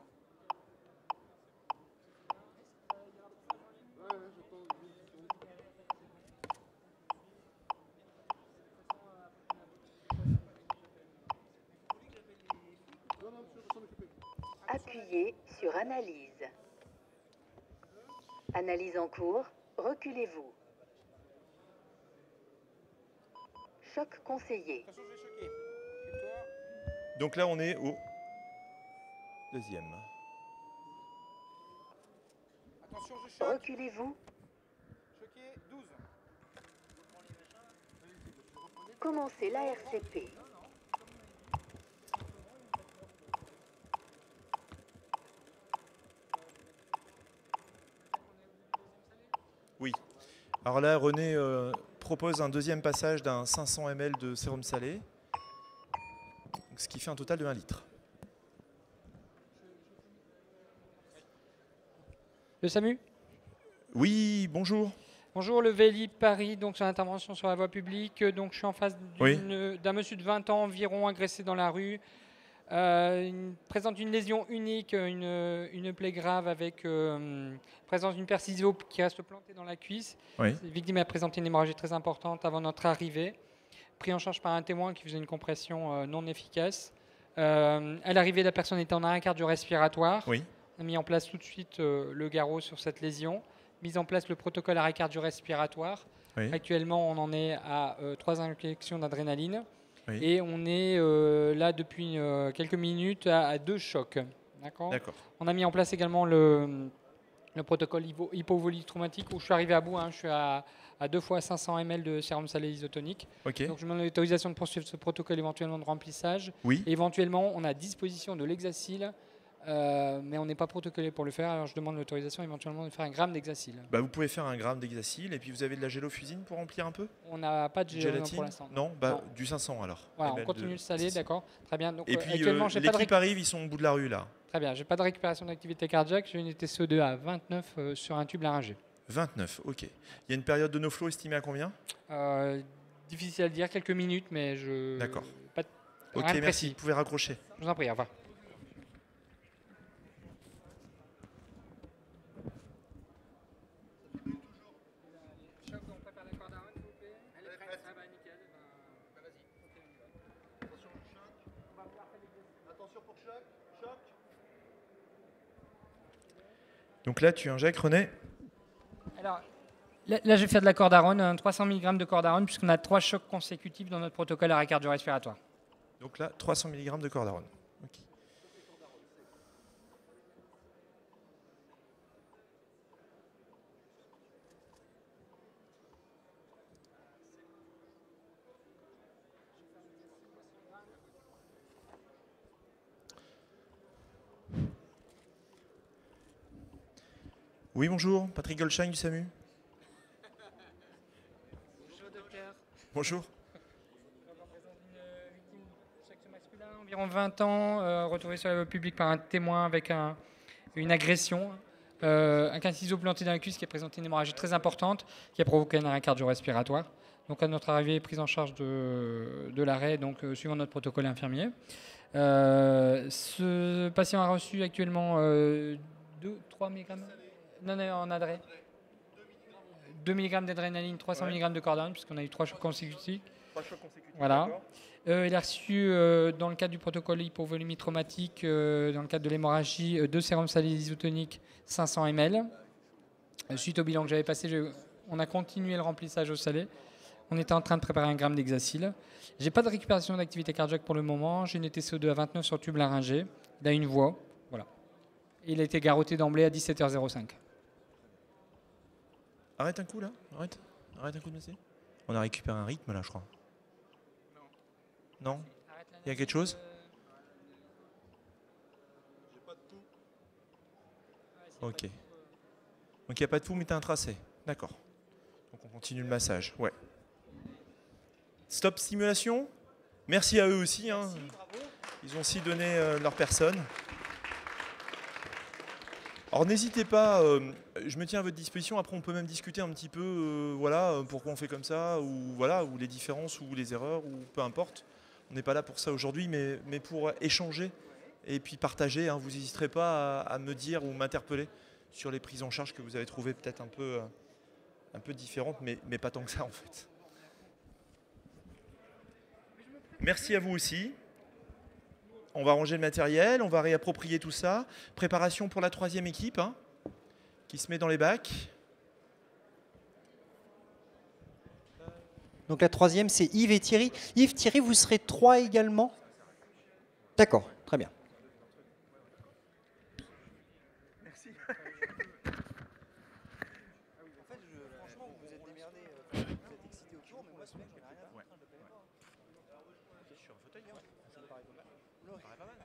Appuyez sur analyse. Analyse en cours, reculez-vous. Choc conseillé. Attention, je vais choquer. Recule-toi. Donc là, on est au deuxième. Attention, je choque. Reculez-vous. Choqué, 12. Commencez l'ARCP. Oui. Alors là, René propose un deuxième passage d'un 500 ml de sérum salé, donc ce qui fait un total de 1 litre. Le SAMU? Oui, bonjour. Bonjour, le Vélib Paris, donc sur l'intervention sur la voie publique. Donc je suis en face d'un monsieur de 20 ans environ agressé dans la rue. Présente une lésion unique, une plaie grave avec présence d'une perciseau qui reste plantée dans la cuisse. Oui. La victime a présenté une hémorragie très importante avant notre arrivée, pris en charge par un témoin qui faisait une compression non efficace. À l'arrivée, la personne était en arrêt cardio-respiratoire. Oui. On a mis en place tout de suite le garrot sur cette lésion, mis en place le protocole arrêt cardio-respiratoire. Oui. Actuellement, on en est à 3 injections d'adrénaline. Oui. Et on est là depuis quelques minutes à 2 chocs. D'accord. On a mis en place également le protocole hypovolie traumatique où je suis arrivé à bout. Je suis à 2 fois 500 ml de sérum salé isotonique. Okay. Donc je me donne l'autorisation de poursuivre ce protocole éventuellement de remplissage. Oui. Et éventuellement, on a à disposition de l'hexacil. Mais on n'est pas protocolé pour le faire, alors je demande l'autorisation éventuellement de faire un gramme d'hexacil. Bah, vous pouvez faire un gramme d'hexacil et puis vous avez de la gélofusine pour remplir un peu? On n'a pas de gélatine pour l'instant. Non, non. Du 500 alors. Voilà, on continue de saler, d'accord. Très bien. Donc, et puis l'équipe arrive, ils sont au bout de la rue là. Très bien, j'ai pas de récupération d'activité cardiaque, j'ai une TCO2 à 29 sur un tube laryngé. 29, ok. Il y a une période de no-flow estimée à combien? Difficile à dire, quelques minutes, mais je... D'accord. Ok, merci, vous pouvez raccrocher. Je vous en prie, au revoir. Donc là, tu injectes, René? Alors, là, je vais faire de la cordarone, 300 mg de cordarone, puisqu'on a 3 chocs consécutifs dans notre protocole arrêt cardio-respiratoire. Donc là, 300 mg de cordarone. Okay. Oui, bonjour, Patrick Goldstein du SAMU. Bonjour, docteur. Bonjour. On représente une victime de sexe masculin, environ 20 ans, retrouvée sur la voie publique par un témoin avec une agression. Un ciseau planté dans la cuisse qui a présenté une hémorragie très importante, qui a provoqué un arrêt cardio-respiratoire. Donc à notre arrivée, prise en charge de l'arrêt, donc suivant notre protocole infirmier. Ce patient a reçu actuellement 2-3 mg. Non, en adresse. 2 mg d'adrénaline, 300 mg de cordarone, puisqu'on a eu 3 chocs consécutifs. 3 chocs consécutifs. Voilà. Il a reçu, dans le cadre du protocole hypovolémie traumatique, dans le cadre de l'hémorragie, 2 sérums salés isotoniques, 500 ml. Suite au bilan que j'avais passé, on a continué le remplissage au salé. On était en train de préparer un gramme d'hexacil. J'ai pas de récupération d'activité cardiaque pour le moment. J'ai une TCO2 à 29 sur tube laryngé. Il a une voix. Voilà. Il a été garrotté d'emblée à 17h05. Arrête un coup là, arrête un coup de messer. On a récupéré un rythme là, je crois. Non. Il y a quelque chose? Ok. Donc il n'y a pas de pouls, mais tu as un tracé. D'accord. Donc on continue le massage. Ouais. Stop stimulation. Merci à eux aussi. Hein. Ils ont aussi donné leur personne. Alors n'hésitez pas, je me tiens à votre disposition. Après, on peut même discuter un petit peu, voilà, pourquoi on fait comme ça, ou voilà, ou les différences, ou les erreurs, ou peu importe. On n'est pas là pour ça aujourd'hui, mais pour échanger et puis partager. Hein. Vous n'hésiterez pas à me dire ou m'interpeller sur les prises en charge que vous avez trouvées peut-être un peu différentes, mais pas tant que ça en fait. Merci à vous aussi. On va ranger le matériel, on va réapproprier tout ça. Préparation pour la 3e équipe hein, qui se met dans les bacs. Donc la 3e, c'est Yves et Thierry. Yves, Thierry, vous serez 3 également? D'accord, très bien. Merci. En fait, franchement, vous vous êtes démerdé, vous êtes excité autour, mais moi, ce mec, j'en ai rien à foutre. Je suis en fauteuil. Ça me paraît pas mal. Ça paraît pas mal.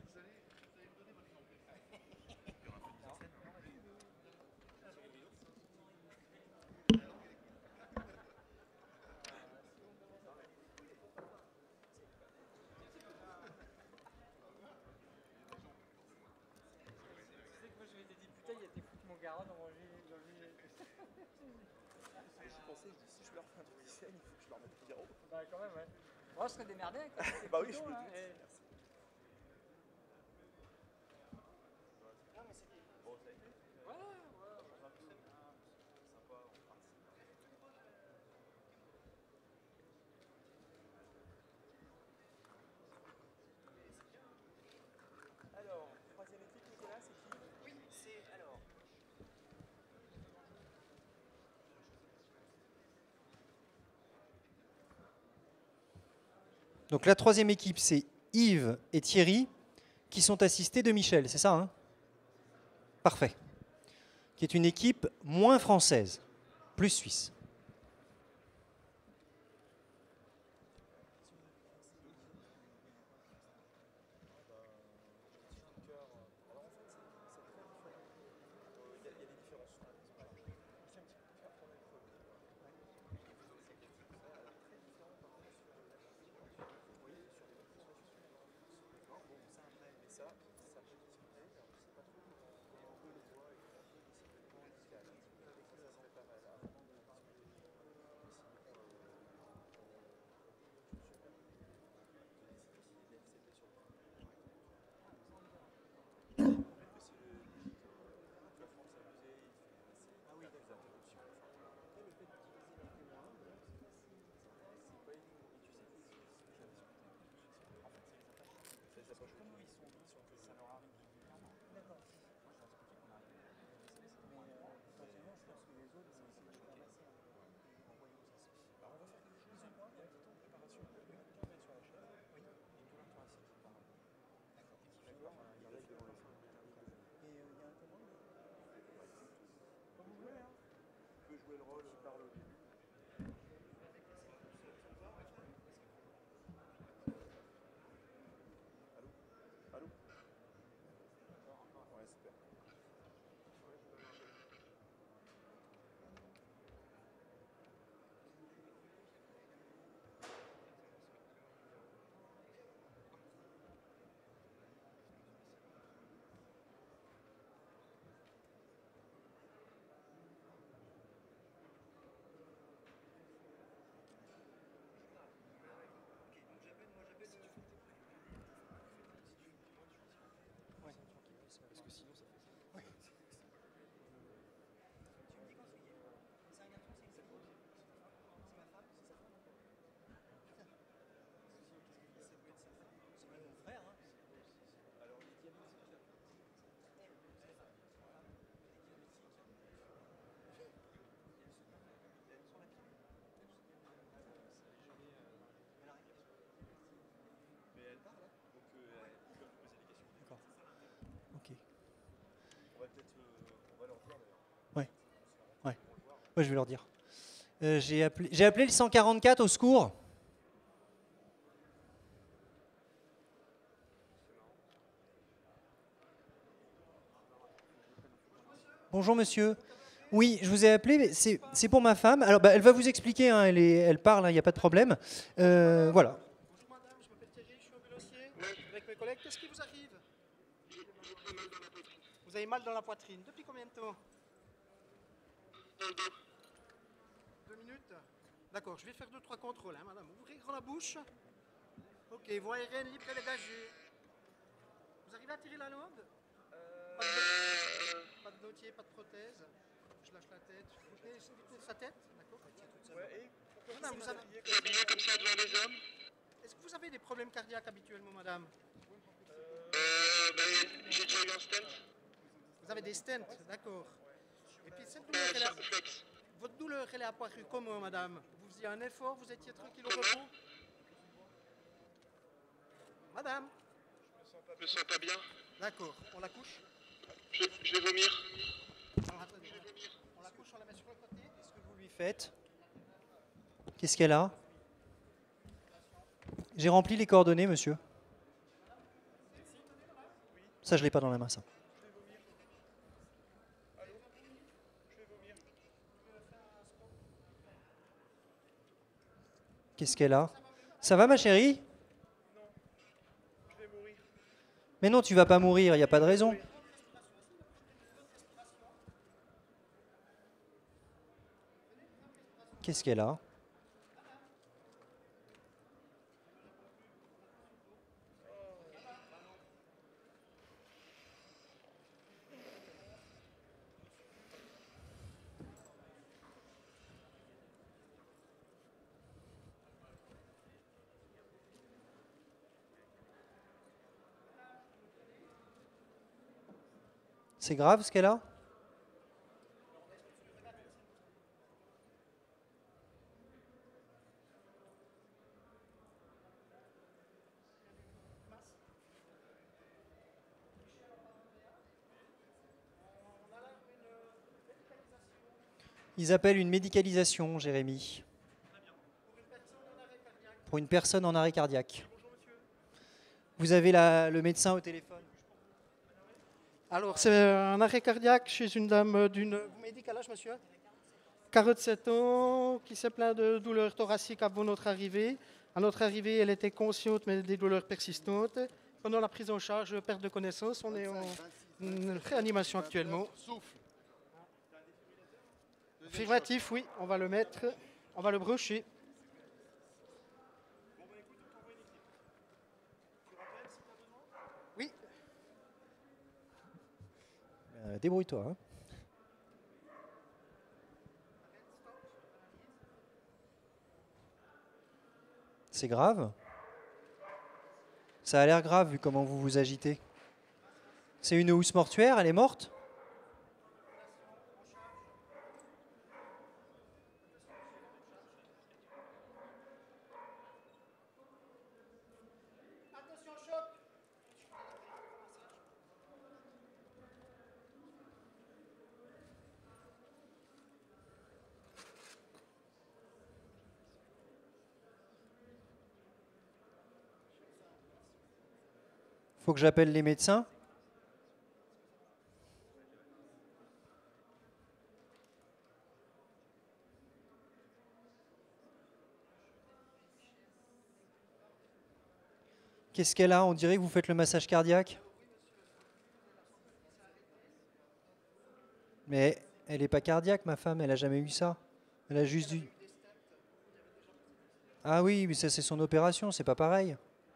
pensé, je dis, si je leur fais un truc qui saigne, il faut que je leur mette Figaro. Bah quand même, ouais. Moi, je serais démerdé avec ça. Bah oui, je me doute. Merci. Bon, ça a été. Alors, troisième équipe, Nicolas, c'est qui? Oui, c'est alors. Donc la troisième équipe, c'est Yves et Thierry, qui sont assistés de Michel, c'est ça, hein? Parfait. Qui est une équipe moins française, plus suisse. Ouais, je vais leur dire. J'ai appelé le 144 au secours. Bonjour monsieur. Oui, je vous ai appelé, c'est pour ma femme. Alors, elle va vous expliquer, hein, elle parle, il n'y a pas de problème. Voilà. Bonjour madame, je m'appelle Thierry, je suis ambulancier. Avec mes collègues, qu'est-ce qui vous arrive? Vous avez mal dans la poitrine. Depuis combien de temps? 2 minutes. D'accord, je vais faire 2-3 contrôles, hein, madame. Ouvrez grand la bouche. Ok, voie aérienne libre et dégagée. Vous arrivez à tirer la langue? Pas de notier, pas de prothèse. Je lâche la tête. Vous tenez sa tête? D'accord. Madame, vous avez... comme ça devant des hommes. Est-ce que vous avez des problèmes cardiaques habituellement, madame? J'ai déjà eu un stent. Vous avez des stents, d'accord. Et puis cette douleur, votre douleur, elle est apparue comment, madame? Vous faisiez un effort, vous étiez tranquille au repos? Madame? Je me sens pas bien. D'accord, on la couche? Je vais vomir. Alors, attendez. On la couche, on la met sur le côté. Qu'est-ce que vous lui faites? Qu'est-ce qu'elle a? J'ai rempli les coordonnées, monsieur. Ça, je ne l'ai pas dans la main, ça. Qu'est-ce qu'elle a? Ça va, ma chérie? Non, je vais mourir. Mais non, tu vas pas mourir, il n'y a pas de raison. Qu'est-ce qu'elle a? C'est grave ce qu'elle a? Ils appellent une médicalisation, Jérémy. Pour une personne en arrêt cardiaque. Vous avez le médecin au téléphone. Alors, c'est un arrêt cardiaque chez une dame d'une... Vous m'avez dit quel âge, monsieur? 47 ans, qui s'est plaint de douleurs thoraciques avant notre arrivée. À notre arrivée, elle était consciente, mais des douleurs persistantes. Pendant la prise en charge, perte de connaissance, on est en réanimation actuellement. Affirmatif, oui, on va le mettre, on va le brocher. Oui. Débrouille-toi. Hein. C'est grave? Ça a l'air grave vu comment vous vous agitez. C'est une housse mortuaire, elle est morte? Faut que j'appelle les médecins? Qu'est-ce qu'elle a? On dirait que vous faites le massage cardiaque. Mais elle n'est pas cardiaque, ma femme, elle n'a jamais eu ça. Elle a juste dû... Ah oui, mais ça c'est son opération, c'est pas pareil.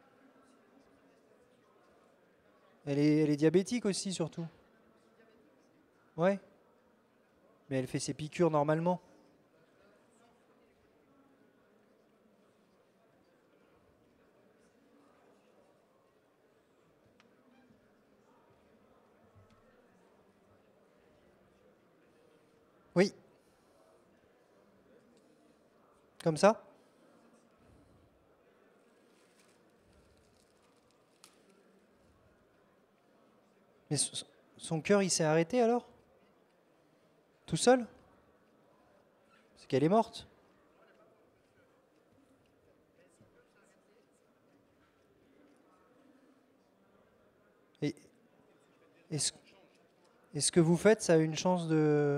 Elle est diabétique aussi, surtout. Ouais. Mais elle fait ses piqûres normalement. Oui. Comme ça? Mais son cœur, il s'est arrêté alors? Tout seul? C'est qu'elle est morte. Et est-ce que vous faites, ça a une chance de...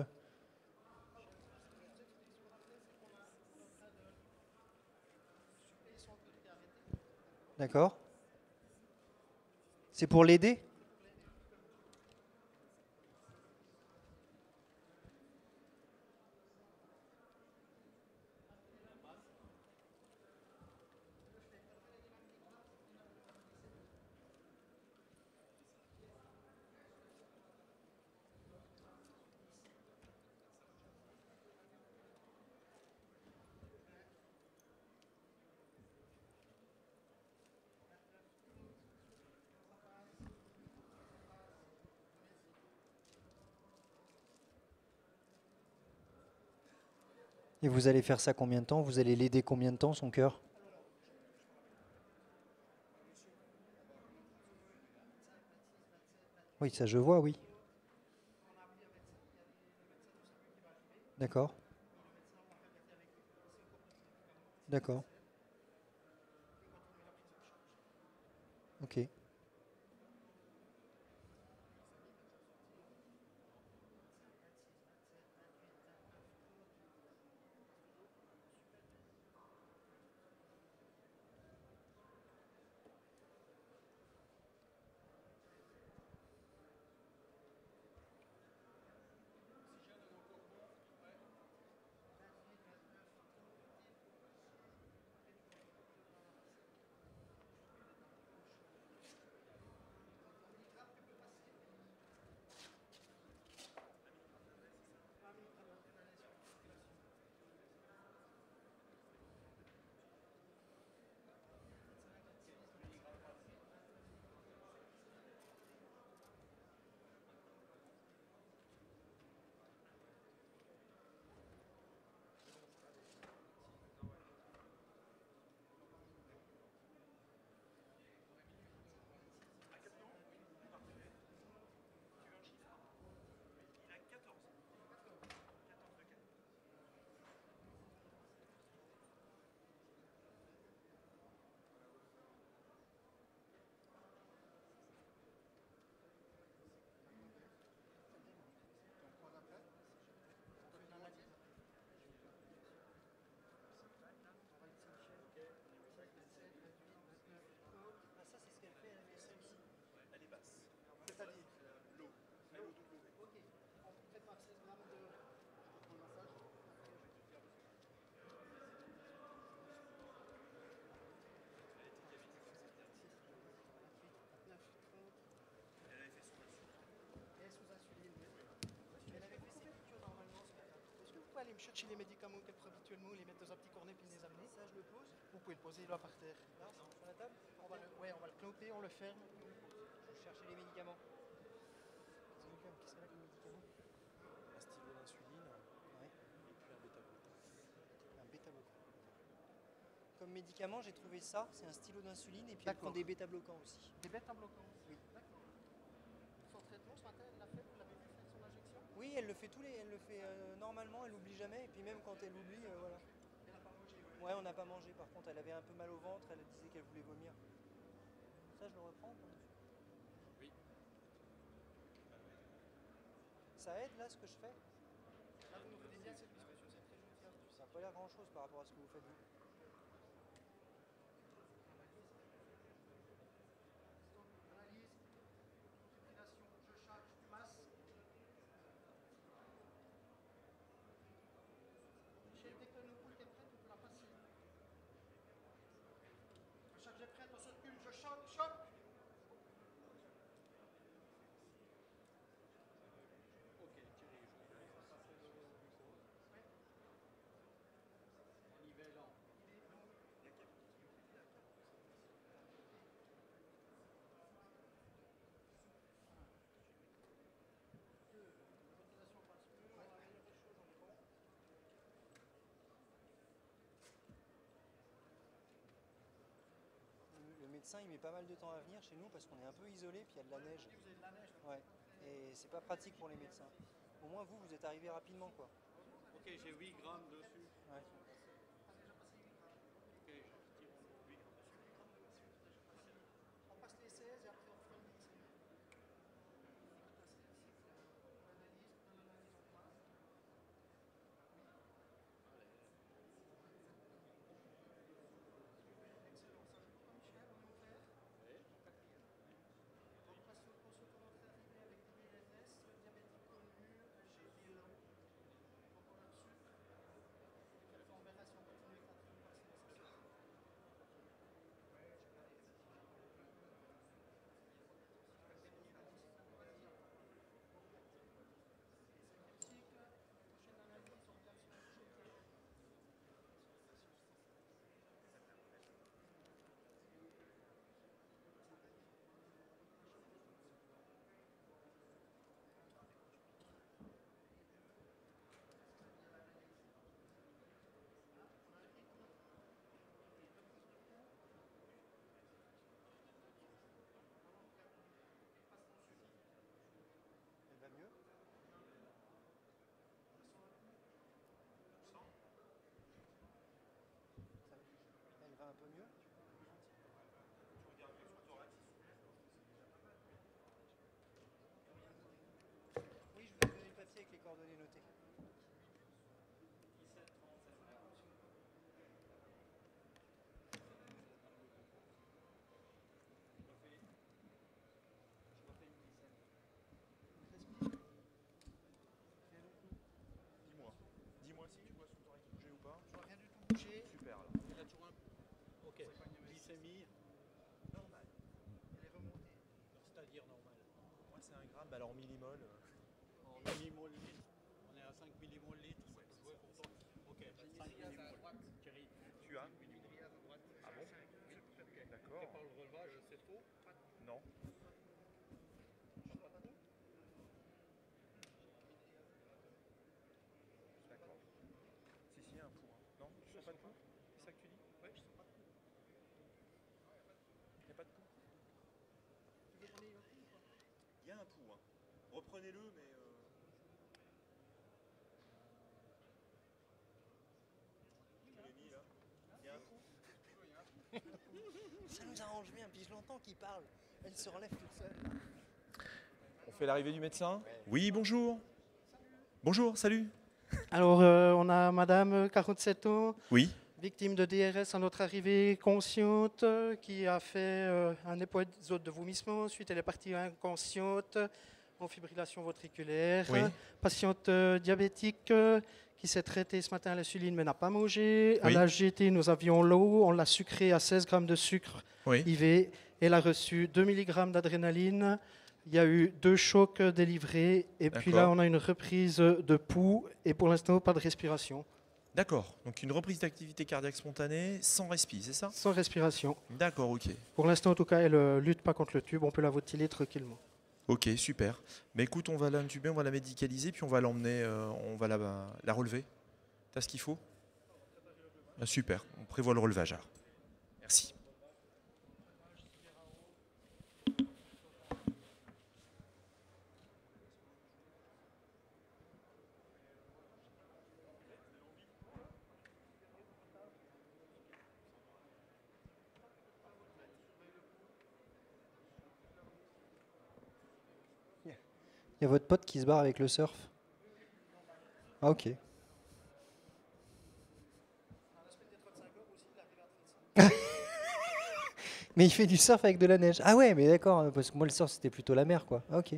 D'accord. C'est pour l'aider? Et vous allez faire ça combien de temps? Vous allez l'aider combien de temps, son cœur? Oui, ça je vois, oui. D'accord. D'accord. Ok. me chercher les médicaments qu'elle prend habituellement, les mettre dans un petit cornet puis les amener. Ça, je le pose. Vous pouvez le poser là par terre. Là, sur la table. On va le cloper, on le ferme. Je cherchais les médicaments. Qu'est-ce qu'elle a comme médicament? Un stylo d'insuline Ouais. et puis un bêta-glucane. Un bêta-bloquant. Comme médicament, j'ai trouvé ça. C'est un stylo d'insuline et puis elle D'accord. prend des bêta-bloquants aussi. Des bêta-bloquants. Oui. D'accord. Son traitement ce matin, elle l'a fait, vous l'avez vu faire son injection? Oui, elle le fait normalement, elle oublie jamais. Et puis même quand elle oublie, voilà. Elle n'a pas mangé. Ouais, on n'a pas mangé. Par contre, elle avait un peu mal au ventre. Elle disait qu'elle voulait vomir. Ça, je le reprends. Oui. Ça aide là ce que je fais? Là, vous nous faites bien cette discussion, c'est très gentil. Ça n'a pas l'air grand chose par rapport à ce que vous faites vous. Analyse, fibrillation, je charge du masse. Michel, dès que le poule est prête, on peut la passer. Je charge est prête, on circule, je choque, choque. Ok, Thierry, en nivellant. Le médecin il met pas mal de temps à venir chez nous parce qu'on est un peu isolé puis il y a de la neige. Vous avez de la neige. Ouais. Et c'est pas pratique pour les médecins. Au moins vous êtes arrivé rapidement quoi. Ok, j'ai 8 grammes dessus. Ouais. Ok, je retire 8 grammes dessus. On passe les 16 et après on fait le 10. Elle va mieux? Elle va un peu mieux? Oui, je vous ai donné le papier avec les coordonnées notées. Dis-moi si tu vois son thorax bouger ou pas. Je vois rien du tout bouger. Super alors. Il a toujours un. Ok, glycémie, Normal. Elle est remontée. c'est-à-dire normal. Moi c'est 1 gramme, alors en millimol. En millimol litre. On est à 5 millimol litre. Ça peut jouer pour toi. Ok, 5 millimol. Thierry, Tu as Ah bon? c'est D'accord. pas le relevage, c'est faux. Non. D'accord. Si, si, un pouls. Non, tu sens pas de pouls? C'est ça que tu dis? Ouais, je sens pas de pouls. Il n'y a pas de pouls? Tu veux qu'on ait un coup ou pas? Il y a un pouls. Hein. Reprenez-le, mais... Je l'ai mis là. Il y a un pouls? Ça nous arrange bien, puis je l'entends qui parle. Elle se relève toute seule. On fait l'arrivée du médecin? Oui, bonjour. Bonjour, salut. Alors, on a madame, 47 ans, Oui. victime de DRS à notre arrivée, consciente, qui a fait un épisode de vomissement. Ensuite, elle est partie inconsciente, en fibrillation ventriculaire. Oui. Patiente diabétique qui s'est traitée ce matin à l'insuline mais n'a pas mangé. À Oui. la GT, nous avions l'eau. On l'a sucrée à 16 grammes de sucre Oui. IV. Elle a reçu 2 mg d'adrénaline, Il y a eu 2 chocs délivrés et puis là D'accord. on a une reprise de pouls et pour l'instant pas de respiration. D'accord. Donc une reprise d'activité cardiaque spontanée sans respi, c'est ça? Sans respiration. D'accord, ok. Pour l'instant en tout cas elle lutte pas contre le tube, on peut la ventiler tranquillement. Ok, super. Mais écoute, on va l'intuber, on va la médicaliser, puis on va l'emmener, on va la relever. T'as ce qu'il faut? Ah, super, on prévoit le relevage alors. Merci. Il y a votre pote qui se barre avec le surf. Ah ok. Mais il fait du surf avec de la neige. Ah ouais, mais d'accord, parce que moi le surf c'était plutôt la mer quoi. Ah, ok.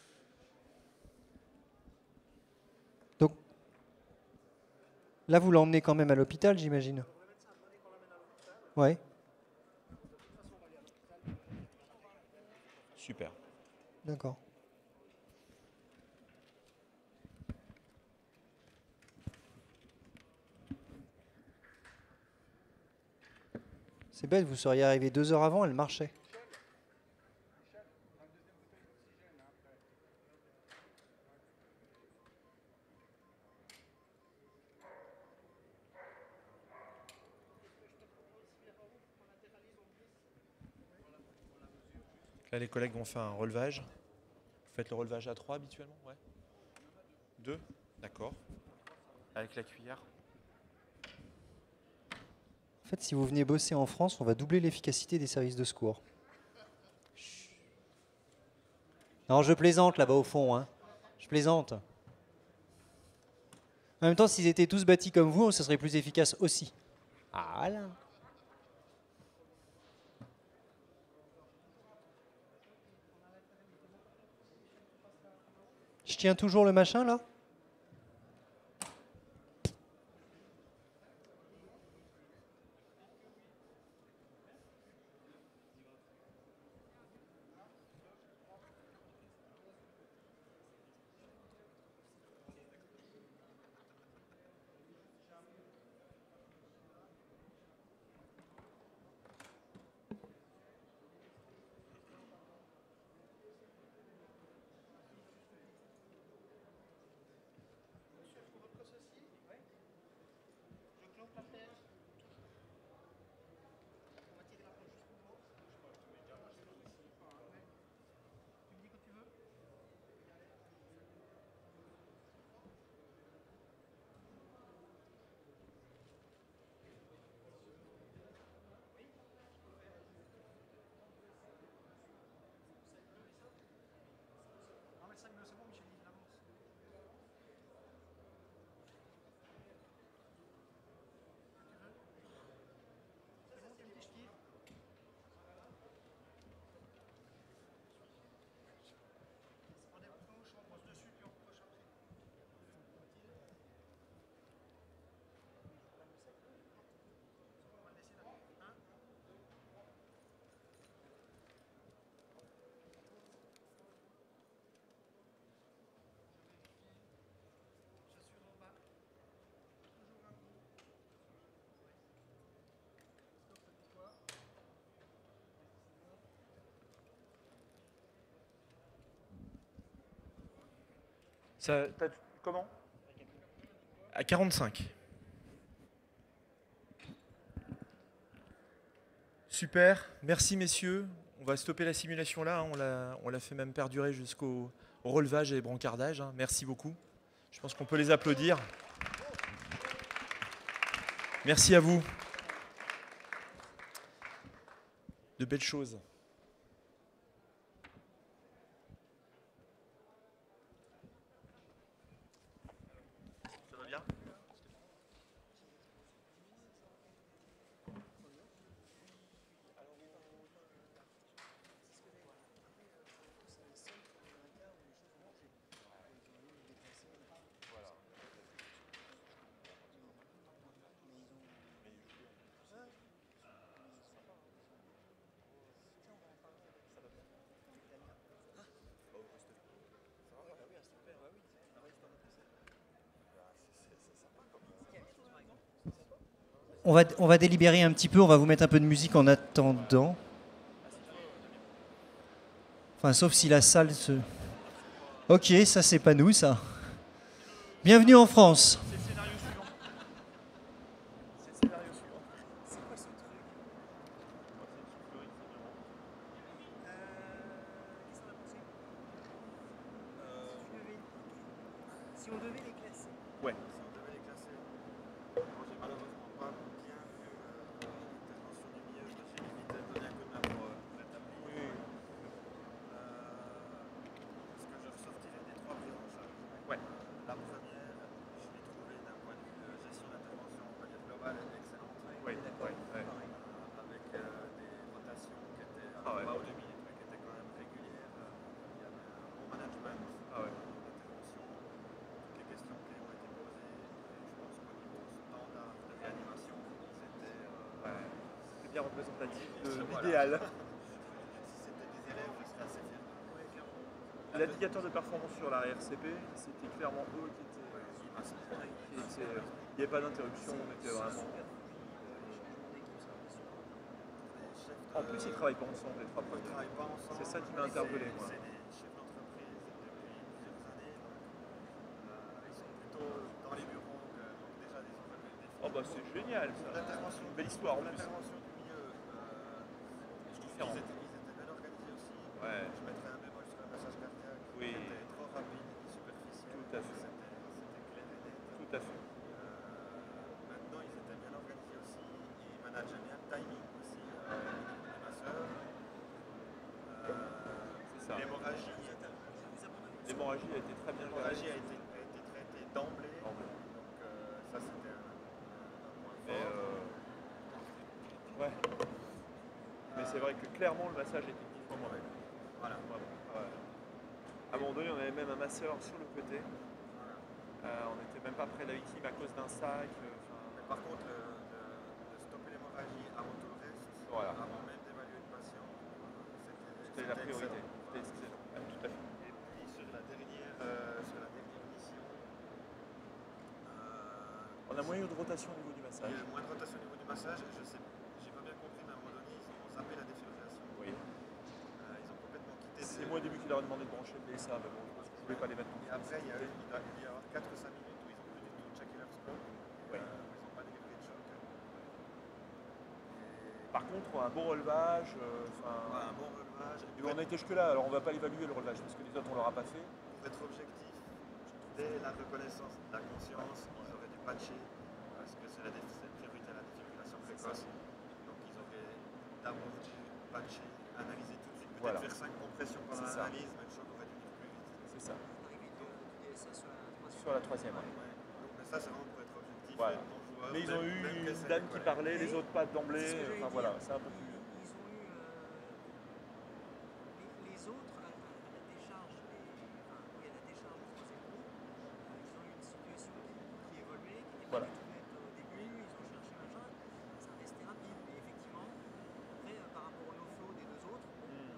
Donc là vous l'emmenez quand même à l'hôpital j'imagine. Ouais. Super. D'accord. C'est bête, vous seriez arrivé 2 heures avant, elle marchait. Là, les collègues vont faire un relevage. Vous faites le relevage à 3 habituellement? Ouais. 2? D'accord. Avec la cuillère. En fait, si vous venez bosser en France, on va doubler l'efficacité des services de secours. Non, je plaisante là-bas au fond. Hein. Je plaisante. En même temps, s'ils étaient tous bâtis comme vous, ça serait plus efficace aussi. Ah là. Je tiens toujours le machin là? Comment? À 45. Super, merci messieurs. On va stopper la simulation là, hein. On l'a fait même perdurer jusqu'au relevage et brancardage. Hein. Merci beaucoup. Je pense qu'on peut les applaudir. Merci à vous. De belles choses. Ça va bien? on va délibérer un petit peu, on va vous mettre un peu de musique en attendant. Enfin, sauf si la salle se... Ok, ça c'est pas nous, ça. Bienvenue en France. C'est le scénario suivant. C'est le scénario suivant. C'est quoi ce truc? Qu'est-ce qu'on a pensé? Si on devait les classer. Ouais. Si on devait les classer, moi j'ai malheureusement pas bien vu l'intervention du milieu, je me suis limité à donner un coup de main pour rétablir. Oui. Ce que je ressortirais des trois prises en charge. Ouais. La première, je l'ai trouvée d'un point de vue gestion d'intervention, on va dire globale, excellente. Oui, d'accord. Ouais. Avec des rotations qui étaient, Ah ouais. pas au demi, mais qui étaient quand même régulières. Il y avait un bon management Ah ouais. d'intervention, toutes les questions qui ont été posées. Et je pense qu'au niveau standard de réanimation, c'était C'est bien représentatif de Voilà. l'idéal. si c'était des élèves, je serais assez fier. L'indicateur de performance sur la RCP, c'était clairement eux qui étaient. Il n'y avait pas d'interruption, on était vraiment. En plus, ils ne travaillent pas ensemble, les trois Ils ne premiers. travaillent pas ensemble. C'est ça qui m'a interpellé, moi. C'est des chefs d'entreprise depuis plusieurs années. Donc, ils sont plutôt dans les bureaux. Donc déjà, ils ont relevé le défi. Oh bah c'est génial ça. L'intervention, Une belle histoire en plus. l'intervention du milieu, Différent. ils étaient bien organisés aussi. Ouais. Je mettrais un bémol sur le massage cardiaque. Oui. Qui était trop rapide et superficiel. Tout à fait. C'était clair et net. Tout à fait. Maintenant, ils étaient bien organisés aussi. Ils manageaient bien le timing aussi. Les masseurs. C'est ça. L'hémorragie. L'hémorragie a été très bien L'hémorragie gérée. a été traitée d'emblée. Donc ça, c'était un point Mais fort. ouais. Mais c'est vrai que clairement le massage était différent moi-même. Voilà. Vraiment. Ouais. À un moment donné, on avait même un masseur sur le côté. On n'était même pas près de la victime à cause d'un sac. Mais par contre, de stopper l'hémorragie avant tout le reste, Voilà. avant même d'évaluer le patient, C'était la priorité. excellent. C'était excellent. Ouais, tout à fait. Et puis sur la dernière mission, On a moins eu de rotation au niveau du il massage. y a eu moins de rotation au niveau du massage. Je sais, j'ai pas bien compris, mais à un moment donné, ils ont zappé la défibrillation. Oui. Ils ont complètement quitté. C'est moi au début qui leur ai demandé de brancher le DSA, mais bon, je pense que je voulais pas les mettre. Et après, il doit y avoir 4 ou 5 minutes où ils ont plus du tout checké leur scope, Oui. où ils n'ont pas délivré de choc. Par contre, un bon relevage. Voilà, un bon relevage. Et on a été jusque là, alors on va pas l'évaluer le relevage parce que les autres on leur a pas fait. Pour être objectif, dès la reconnaissance de la conscience, ils auraient dû patcher parce que c'est la priorité à la défibrillation précoce. Donc ils auraient d'abord dû patcher, analyser tout de suite, peut-être Voilà. faire 5 compressions pendant C'est ça. l'analyse, mais le choc aurait dû venir plus vite. C'est ça. Sur la troisième. Ouais. Donc, mais ça, c'est vraiment pour être objectif. Voilà. Ton joueur, Mais ils ont même eu que une c'est dame des qui collègues. parlait, les autres pas d'emblée. Enfin voilà, c'est un peu plus. Ils ont eu les autres à la décharge, il y a la décharge du troisième groupe, ils ont eu une situation qui évoluait, qui n'était Voilà. pas du tout nette au début, ils ont cherché machin, ça restait rapide, mais effectivement, après par rapport au no-flow des deux autres,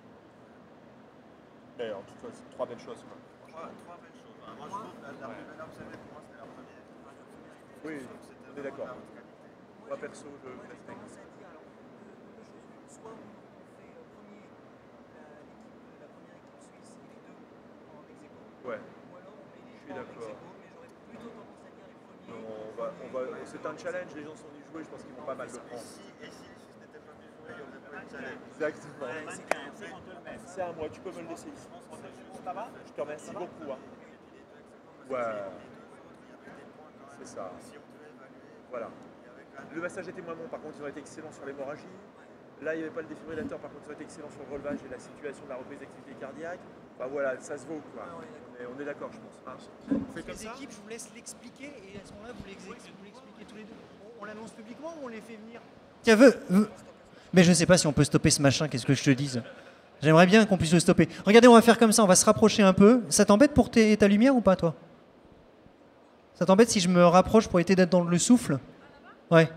Mais en tout cas, c'est trois belles choses. Quoi. Trois belles choses. Moi, je trouve que la plus belle observée pour moi, c'était la première. Oui, Je trouve que c'était on est vraiment d'accord. de la haute qualité. Moi perso, je moi j'ai respecte. tendance à dire, alors deux choses, soit on fait premier la première équipe suisse et les deux en ex-aequo, Ouais. ou alors on met les Je suis trois en d'accord. ex-aequo, mais j'aurais plutôt tendance à dire les premiers. C'est un challenge, les gens sont venus jouer, je pense qu'ils vont pas mal le prendre. Et si les Suisses n'étaient pas venus jouer, il y aurait pas eu de challenge. Exactement. C'est à moi, tu peux me le laisser. Ça va? Je te remercie beaucoup. Hein. Ouais. C'est ça. Si on devait évaluer, Voilà. il y avait quand même Le massage était moins bon, par contre ils ont été excellents sur l'hémorragie. Là il n'y avait pas le défibrillateur, par contre ils ont été excellents sur le relevage et la situation de la reprise d'activité cardiaque. Enfin voilà, ça se vaut quoi. On est d'accord je pense. Hein. On fait comme Les ça. équipes, je vous laisse l'expliquer et à ce moment-là, vous l'expliquez tous les deux. On l'annonce publiquement ou on les fait venir? Tiens, mais je ne sais pas si on peut stopper ce machin, qu'est-ce que je te dise? J'aimerais bien qu'on puisse le stopper. Regardez, on va faire comme ça, on va se rapprocher un peu. Ça t'embête pour ta lumière ou pas, toi? Ça t'embête si je me rapproche pour éviter d'être dans le souffle? Ouais.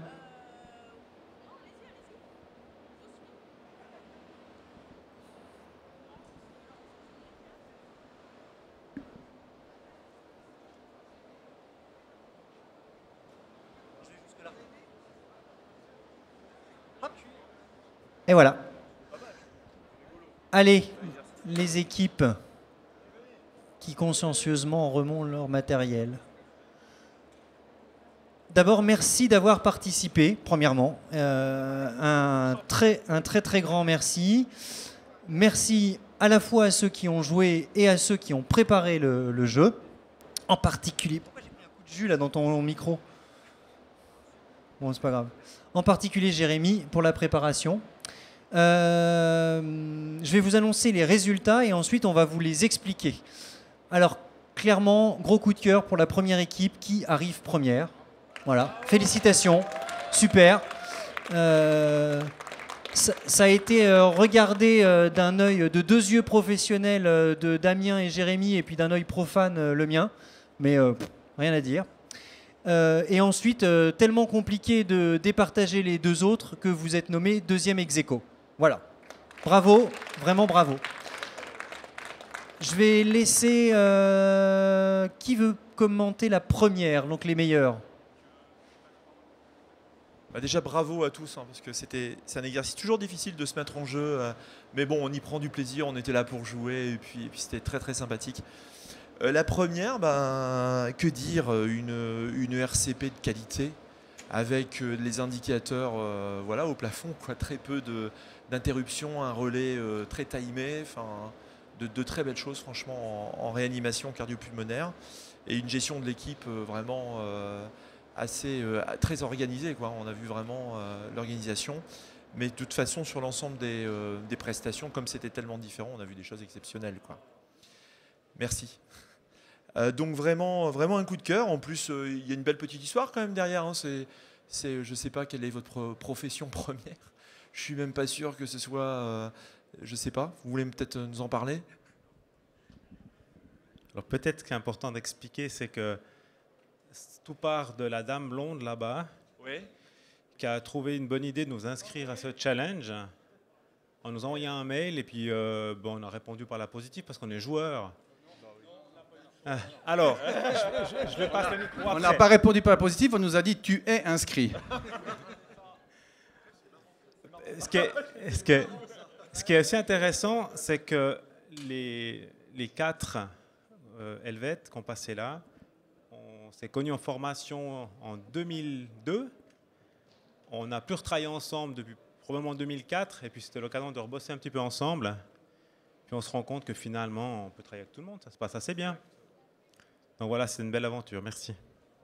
Et voilà. Allez, les équipes qui consciencieusement remontent leur matériel. D'abord, merci d'avoir participé, premièrement. Un très grand merci. Merci à la fois à ceux qui ont joué et à ceux qui ont préparé le jeu. En particulier... Pourquoi j'ai pris un coup de jus là dans ton micro? Bon, c'est pas grave. En particulier Jérémy pour la préparation. Je vais vous annoncer les résultats et ensuite on va vous les expliquer. Alors, clairement, gros coup de cœur pour la première équipe qui arrive première. Voilà, félicitations, super. Ça a été regardé d'un œil, de deux yeux professionnels de Damien et Jérémy, et puis d'un œil profane, le mien. Mais rien à dire. Et ensuite, tellement compliqué de départager les deux autres que vous êtes nommé deuxième ex aequo. Voilà. Bravo, vraiment bravo. Je vais laisser... qui veut commenter la première, donc les meilleurs? Bah déjà bravo à tous, hein, parce que c'est un exercice toujours difficile de se mettre en jeu, mais bon, on y prend du plaisir, on était là pour jouer, et puis c'était très sympathique. La première, ben, que dire, une RCP de qualité, avec les indicateurs voilà, au plafond, quoi, très peu d'interruptions, un relais très timé, de très belles choses franchement en réanimation cardio-pulmonaire, et une gestion de l'équipe vraiment... très organisé, quoi. On a vu vraiment l'organisation, mais de toute façon sur l'ensemble des prestations, comme c'était tellement différent, on a vu des choses exceptionnelles, quoi. Merci. Donc vraiment un coup de cœur. En plus il y a une belle petite histoire quand même derrière, hein. Je sais pas quelle est votre profession première, je suis même pas sûr que ce soit je sais pas, vous voulez peut-être nous en parler? Alors peut-être ce qui est important d'expliquer, c'est que tout part de la dame blonde là-bas, oui, qui a trouvé une bonne idée de nous inscrire à ce challenge en nous envoyant un mail, et puis on a répondu par la positive parce qu'on est joueurs. Alors, je vais passer le micro après. On n'a pas répondu par la positive, on nous a dit tu es inscrit. Ce qui est aussi intéressant, c'est que les 4 Helvètes qui ont passé là, on s'est connus en formation en 2002. On n'a plus retravaillé ensemble depuis probablement 2004, et puis c'était l'occasion de rebosser un petit peu ensemble. Puis on se rend compte que finalement, on peut travailler avec tout le monde, ça se passe assez bien. Donc voilà, c'est une belle aventure, merci.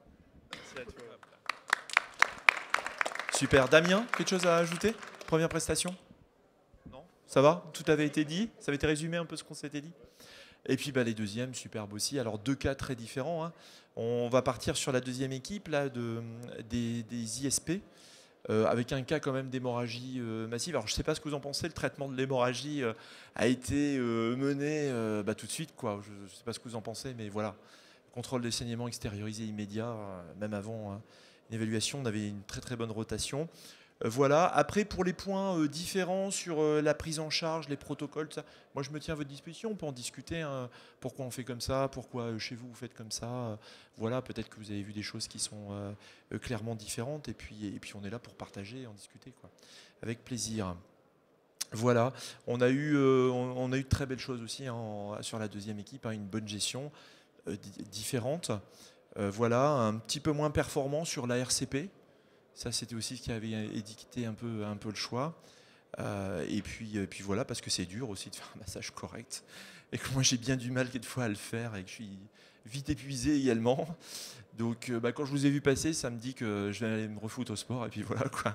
Super. Damien, quelque chose à ajouter? Première prestation? Non? Ça va? Tout avait été dit? Ça avait été résumé un peu ce qu'on s'était dit? Et puis bah, les deuxièmes, superbes aussi. Alors 2 cas très différents, hein. On va partir sur la deuxième équipe là, des ISP, avec un cas quand même d'hémorragie massive. Alors je ne sais pas ce que vous en pensez, le traitement de l'hémorragie a été mené tout de suite, quoi. Je ne sais pas ce que vous en pensez, mais voilà. Contrôle des saignements extériorisé immédiat, même avant une évaluation, on avait une très bonne rotation. Voilà. Après, pour les points différents sur la prise en charge, les protocoles, ça, moi je me tiens à votre disposition, on peut en discuter, hein, pourquoi on fait comme ça, pourquoi chez vous vous faites comme ça. Voilà, peut-être que vous avez vu des choses qui sont clairement différentes, et puis on est là pour partager et en discuter, quoi, avec plaisir. Voilà, on a eu de très belles choses aussi, hein, sur la deuxième équipe, hein, une bonne gestion différente. Voilà, un petit peu moins performant sur la RCP. Ça, c'était aussi ce qui avait édicté un peu le choix. Et puis voilà, parce que c'est dur aussi de faire un massage correct. Et que moi, j'ai bien du mal quelquefois à le faire et que je suis vite épuisé également. Donc, quand je vous ai vu passer, ça me dit que je vais aller me refoutre au sport. Et puis voilà, quoi.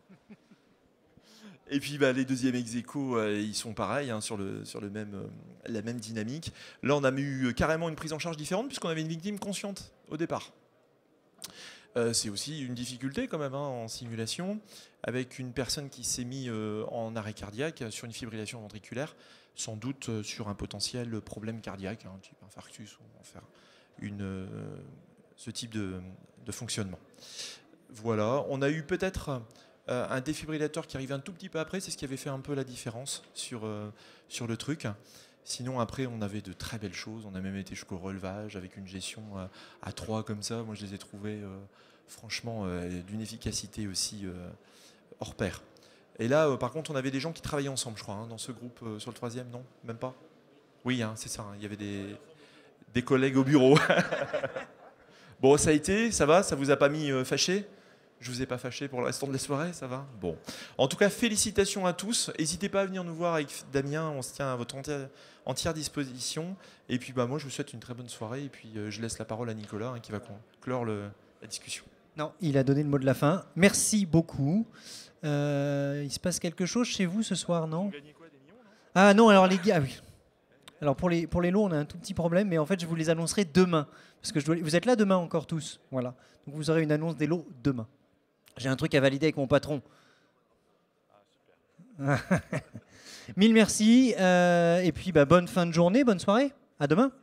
Et puis les deuxièmes ex aequo, ils sont pareils, hein, sur la même dynamique. Là, on a eu carrément une prise en charge différente puisqu'on avait une victime consciente au départ. C'est aussi une difficulté quand même, hein, en simulation, avec une personne qui s'est mise en arrêt cardiaque sur une fibrillation ventriculaire, sans doute sur un potentiel problème cardiaque, hein, type infarctus, ou enfin, ce type de fonctionnement. Voilà, on a eu peut-être un défibrillateur qui arrive un tout petit peu après, c'est ce qui avait fait un peu la différence sur le truc. Sinon, après, on avait de très belles choses. On a même été jusqu'au relevage avec une gestion à 3 comme ça. Moi, je les ai trouvées, franchement, d'une efficacité aussi hors pair. Et là, par contre, on avait des gens qui travaillaient ensemble, je crois, hein, dans ce groupe, sur le 3e, non? Même pas? Oui, hein, c'est ça, hein, il y avait des collègues au bureau. Bon, ça a été, ça va? Ça vous a pas mis fâché? Je vous ai pas fâché pour le restant de la soirée, ça va? Bon. En tout cas, félicitations à tous. N'hésitez pas à venir nous voir avec Damien, on se tient à votre entière disposition. Et puis moi, je vous souhaite une très bonne soirée. Et puis je laisse la parole à Nicolas hein, qui va clore la discussion. Non, il a donné le mot de la fin. Merci beaucoup. Il se passe quelque chose chez vous ce soir, non? Ah non, alors les gars, oui. Alors pour les lots, on a un tout petit problème, mais en fait, je vous les annoncerai demain. Parce que vous êtes là demain encore tous. Voilà. Donc vous aurez une annonce des lots demain. J'ai un truc à valider avec mon patron. Mille merci. Et puis bonne fin de journée, bonne soirée. À demain.